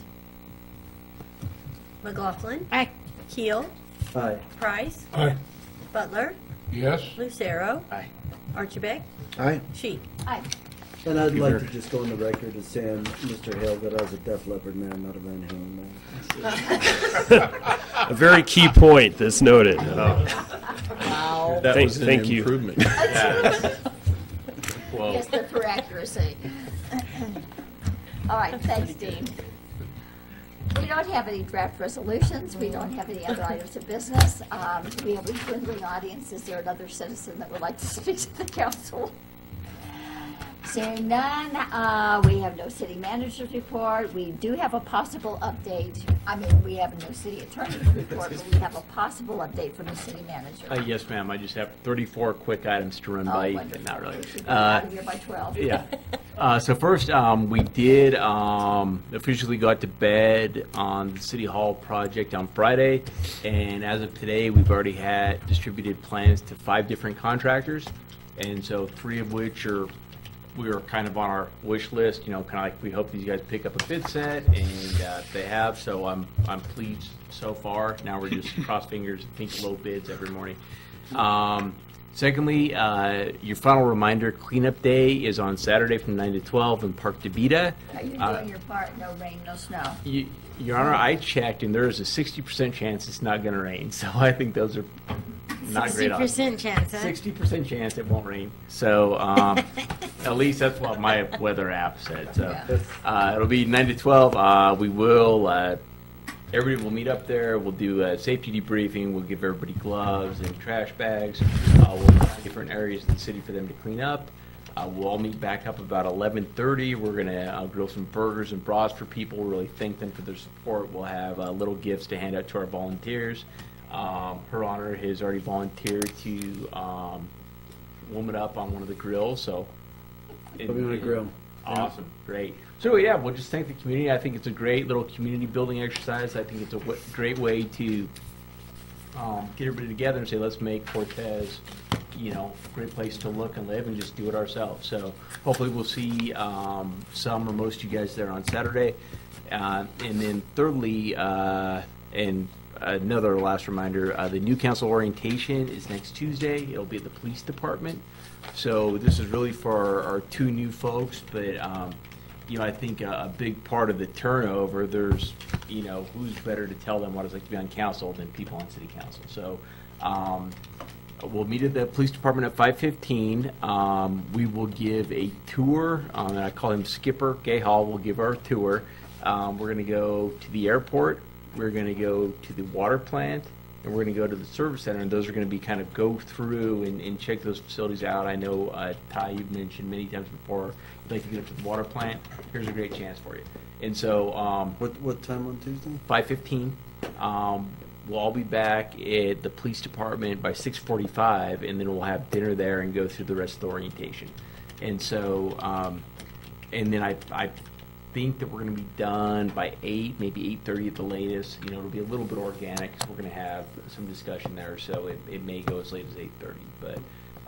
McLaughlin. Aye. Keel. Aye. Price. Aye. Butler. Yes. Lucero. Aye. Archibald. Aye. Sheik. Aye. And I'd you, like sir. to just go on the record as saying, Mister Hale, that I was a Def Leppard man, not a Van Halen man. A very key point that's noted. Uh, Wow. That Thank- was an thank you. improvement. Well, Yes, but for accuracy. All right, thanks, Dean. We don't have any draft resolutions. We don't have any other items of business. Um, we have a dwindling audience. Is there another citizen that would like to speak to the council? Seeing none, uh, we have no city manager's report. We do have a possible update. I mean, we have no city attorney's report, but we have a possible update from the city manager. uh, yes, ma'am. I just have thirty-four quick items to run Oh, by. wonderful. Not really. We should be Uh, out of here by twelve. Yeah. Uh, so first, um, we did um, officially got to bed on the City Hall project on Friday, and as of today, we've already had distributed plans to five different contractors, and so three of which are we were kind of on our wish list. You know, kind of like we hope these guys pick up a bid set, and uh, they have. So I'm I'm pleased so far. Now we're just cross fingers, think low bids every morning. Um, Secondly, uh, your final reminder, cleanup day is on Saturday from nine to twelve in Park DeVita. Are you doing Uh, your part? No rain, no snow. you, Your Honor, I checked, and there is a sixty percent chance it's not going to rain, so I think those are not Sixty great odds. percent chance, huh? Sixty percent chance it won't rain. So um, at least that's what my weather app said. So uh, it'll be nine to twelve. Uh, we will. Uh, Everybody will meet up there. We'll do a safety debriefing. We'll give everybody gloves and trash bags. Uh, we'll have different areas of the city for them to clean up. Uh, we'll all meet back up about eleven thirty. We're going to uh, grill some burgers and brats for people, really thank them for their support. We'll have uh, little gifts to hand out to our volunteers. Um, Her Honor has already volunteered to um, warm it up on one of the grills. So Put me on a grill. Awesome, great. So yeah, we'll just thank the community. I think it's a great little community building exercise. I think it's a w- great way to um, get everybody together and say, let's make Cortez, you know, a great place to look and live, and just do it ourselves. So hopefully we'll see um, some or most of you guys there on Saturday. Uh, and then thirdly, uh, and another last reminder, uh, the new council orientation is next Tuesday. It'll be at the police department. So this is really for our, our two new folks, but um, you know, I think a, a big part of the turnover, there's, you know, who's better to tell them what it's like to be on council than people on city council. So um, we'll meet at the police department at five fifteen. Um, we will give a tour. Um, and I call him Skipper Gay Hall. We'll give our tour. Um, we're going to go to the airport. We're going to go to the water plant. And we're going to go to the service center, and those are going to be kind of go through and, and check those facilities out. I know, uh, Ty, you've mentioned many times before, you'd like to get up to the water plant. Here's a great chance for you. And so... Um, what, what time on Tuesday? five fifteen. Um, we'll all be back at the police department by six forty-five, and then we'll have dinner there and go through the rest of the orientation. And so... Um, and then I... I think that we're going to be done by eight, maybe eight thirty at the latest. You know, it'll be a little bit organic because we're going to have some discussion there, so it, it may go as late as eight thirty. But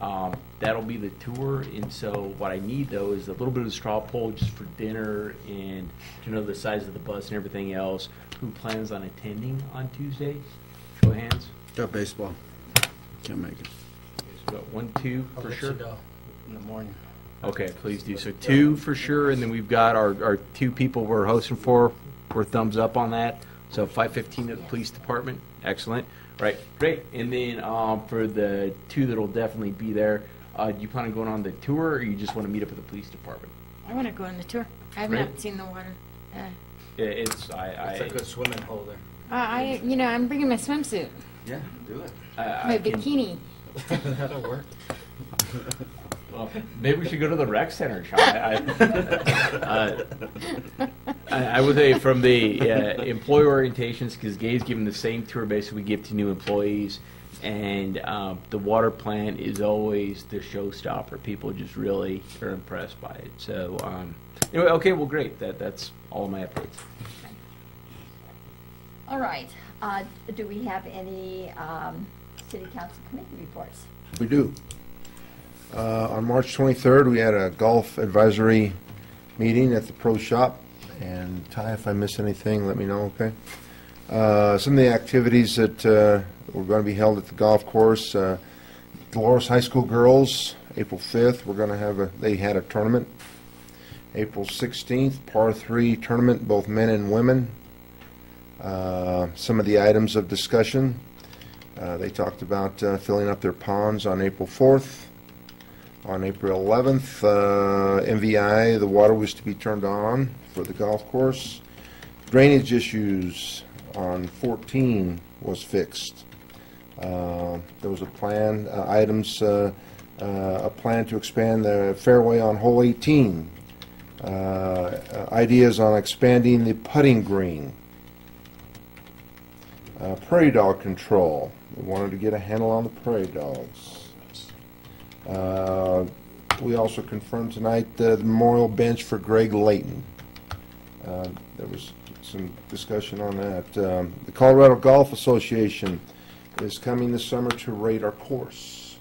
Um, that'll be the tour, and so what I need though is a little bit of a straw poll just for dinner and to know the size of the bus and everything else. Who plans on attending on Tuesday? Show of hands. Got baseball. Can't make it. So got one, two I'll for let sure. you know in the morning. Okay, please do. So two for sure, and then we've got our, our two people we're hosting for. We're thumbs up on that. So five fifteen at the police department. Excellent. Right, great. And then um, for the two that'll definitely be there, uh, do you plan on going on the tour, or you just want to meet up at the police department? I want to go on the tour. I have Great. not seen the water. Uh, Yeah, it's I. I It's a good swimming hole there. uh, I, you know, I'm bringing my swimsuit, Yeah, do it. I, my I can- bikini. That'll work. Well, maybe we should go to the rec center, Sean. I, uh, I, I would say from the uh, employee orientations, because Gabe's giving the same tour basically we give to new employees, and um, the water plant is always the showstopper. People just really are impressed by it. So, um, anyway, okay, well, great. That that's all of my updates. All right. Uh, do we have any um, city council committee reports? We do. Uh, On March twenty-third, we had a golf advisory meeting at the Pro Shop. And Ty, if I miss anything, let me know, okay? Uh, Some of the activities that uh, were going to be held at the golf course, uh, Dolores High School girls, April fifth, we're going to have a, they had a tournament. April sixteenth, par three tournament, both men and women. Uh, Some of the items of discussion, uh, they talked about uh, filling up their ponds on April fourth. On April eleventh, uh, M V I, the water was to be turned on for the golf course. Drainage issues on fourteen was fixed. Uh, There was a plan, uh, items, uh, uh, a plan to expand the fairway on hole eighteen. Uh, uh, Ideas on expanding the putting green. Uh, Prairie dog control. We wanted to get a handle on the prairie dogs. Uh, We also confirmed tonight uh, the memorial bench for Greg Layton. Uh, There was some discussion on that. Um, The Colorado Golf Association is coming this summer to rate our course.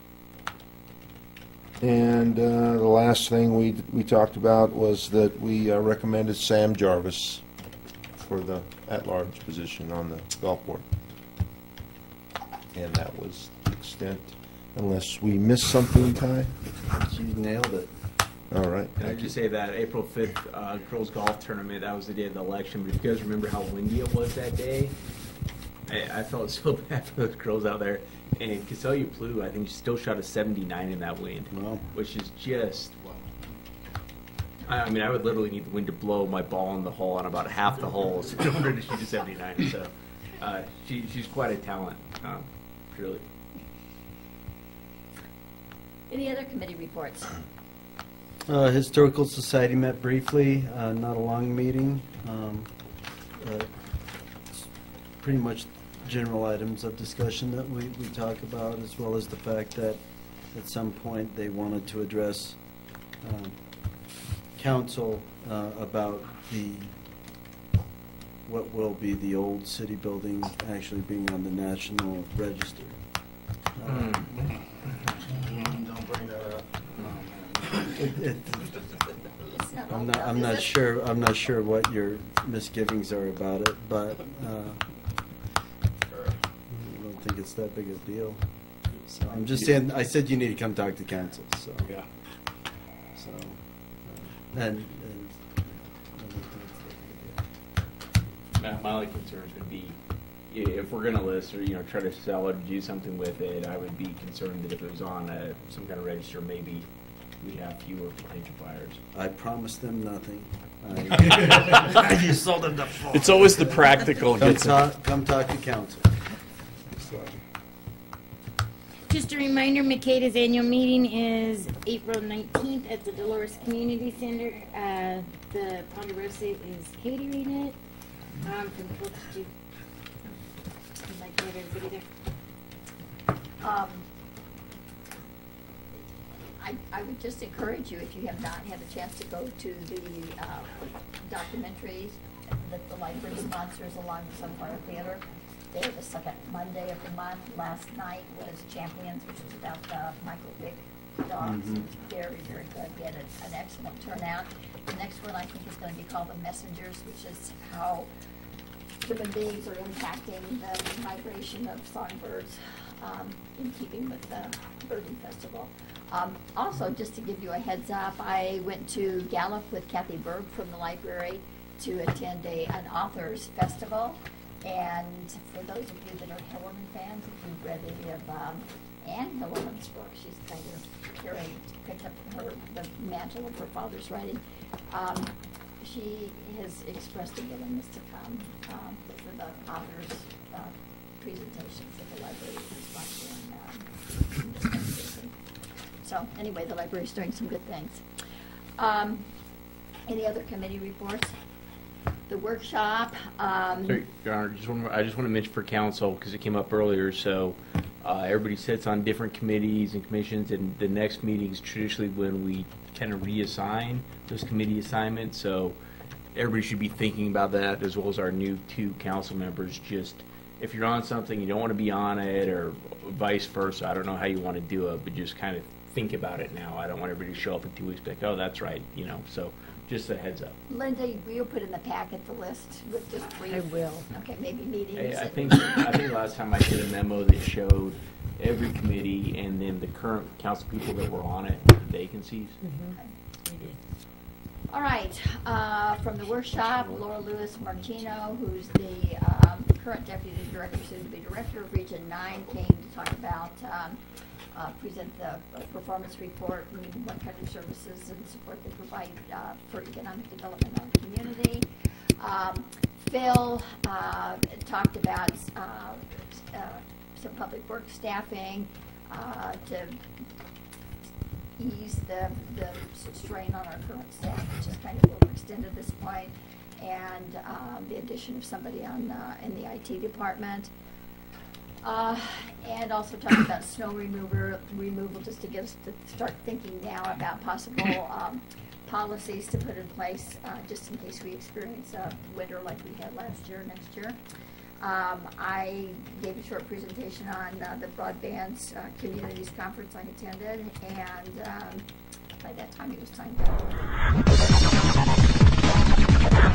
And uh, the last thing we we talked about was that we uh, recommended Sam Jarvis for the at-large position on the golf board. And that was the extent. Unless we missed something, Ty? You nailed it. All right. Can I just say that April fifth uh, girls golf tournament, that was the day of the election, but if you guys remember how windy it was that day, I, I felt so bad for those girls out there. And Caselia Plu, I think she still shot a seventy-nine in that wind, Wow. which is just, I, I mean, I would literally need the wind to blow my ball in the hole on about half the holes in order to shoot a seventy-nine. So uh, she, she's quite a talent, um, really. Any other committee reports? Uh, Historical Society met briefly, uh, not a long meeting. Um, uh, it's pretty much general items of discussion that we, we talk about, as well as the fact that at some point they wanted to address um, council uh, about the what will be the old city building actually being on the National Register. Uh, Don't bring that up. It- it- It's not I'm old not, enough, I'm is not it? sure, I'm not sure what your misgivings are about it, but, uh, I don't think it's that big a deal. So I'm just saying, I said you need to come talk to council, so. Yeah. So, uh, and, and, I don't think it's that big a deal. My, my only concerns would be, yeah, if we're gonna list or, you know, try to sell it or do something with it, I would be concerned that if it was on a, some kind of register, maybe we'd have fewer potential buyers. I promised them nothing. I- You sold them the phone. It's always the practical Come gets it. talk, come talk to council. So, Just a reminder, Makeda's annual meeting is April nineteenth at the Dolores Community Center. Uh, the Ponderosa is catering it um, from twelve to two. I'd like to have everybody there. Um, I, I would just encourage you, if you have not had a chance to go to the uh, documentaries that the library sponsors along with some part theater, day, the second Monday of the month. Last night was Champions, which was about the Michael Vick dogs. Mhm. It was very, very good. We had a, an excellent turnout. The next one I think is going to be called the Messengers, which is how human beings are impacting the migration of songbirds um, in keeping with the birding festival. Um, also, just to give you a heads up, I went to Gallup with Kathy Berg from the library to attend a, an authors festival. And for those of you that are Hillerman fans, if you've read any of um, Anne Hillerman's book, she's kind of carrying, picked up her, the mantle of her father's writing. Um, she has expressed a willingness to come um, for the authors' uh, presentations at the library is watching. Um, so anyway, the library's doing some good things. Um, any other committee reports? The workshop. Um, Sorry, Your Honor, just one more, I just want to mention for council, because it came up earlier, so uh, everybody sits on different committees and commissions, and the next meeting is traditionally when we kind of reassign those committee assignments, so everybody should be thinking about that, as well as our new two council members. Just, if you're on something, you don't want to be on it, or vice versa, I don't know how you want to do it, but just kind of think about it now. I don't want everybody to show up in two weeks and be like, oh, that's right, you know, so just a heads up. Linda, will you put in the packet the list with just brief? I will. Okay, maybe meetings. I, I think I think last time I did a memo that showed every committee and then the current council people that were on it, the vacancies. Mm-hmm. We did. All right, uh, from the workshop, Laura Lewis Martino, who's the um, current deputy director, soon to be director of Region nine, came to talk about, um, uh, present the uh, performance report and what kind of services and support they provide uh, for economic development of the community. Um, Phil uh, talked about uh, uh, some public work staffing uh, to ease the, the strain on our current staff, which is kind of overextended at this point, and um, the addition of somebody on uh, in the I T department. Uh, and also talk about snow remover, removal, just to get us to start thinking now about possible um, policies to put in place, uh, just in case we experience a winter like we had last year, next year. Um, I gave a short presentation on uh, the Broadband uh, Communities Conference I attended, and um, by that time it was time to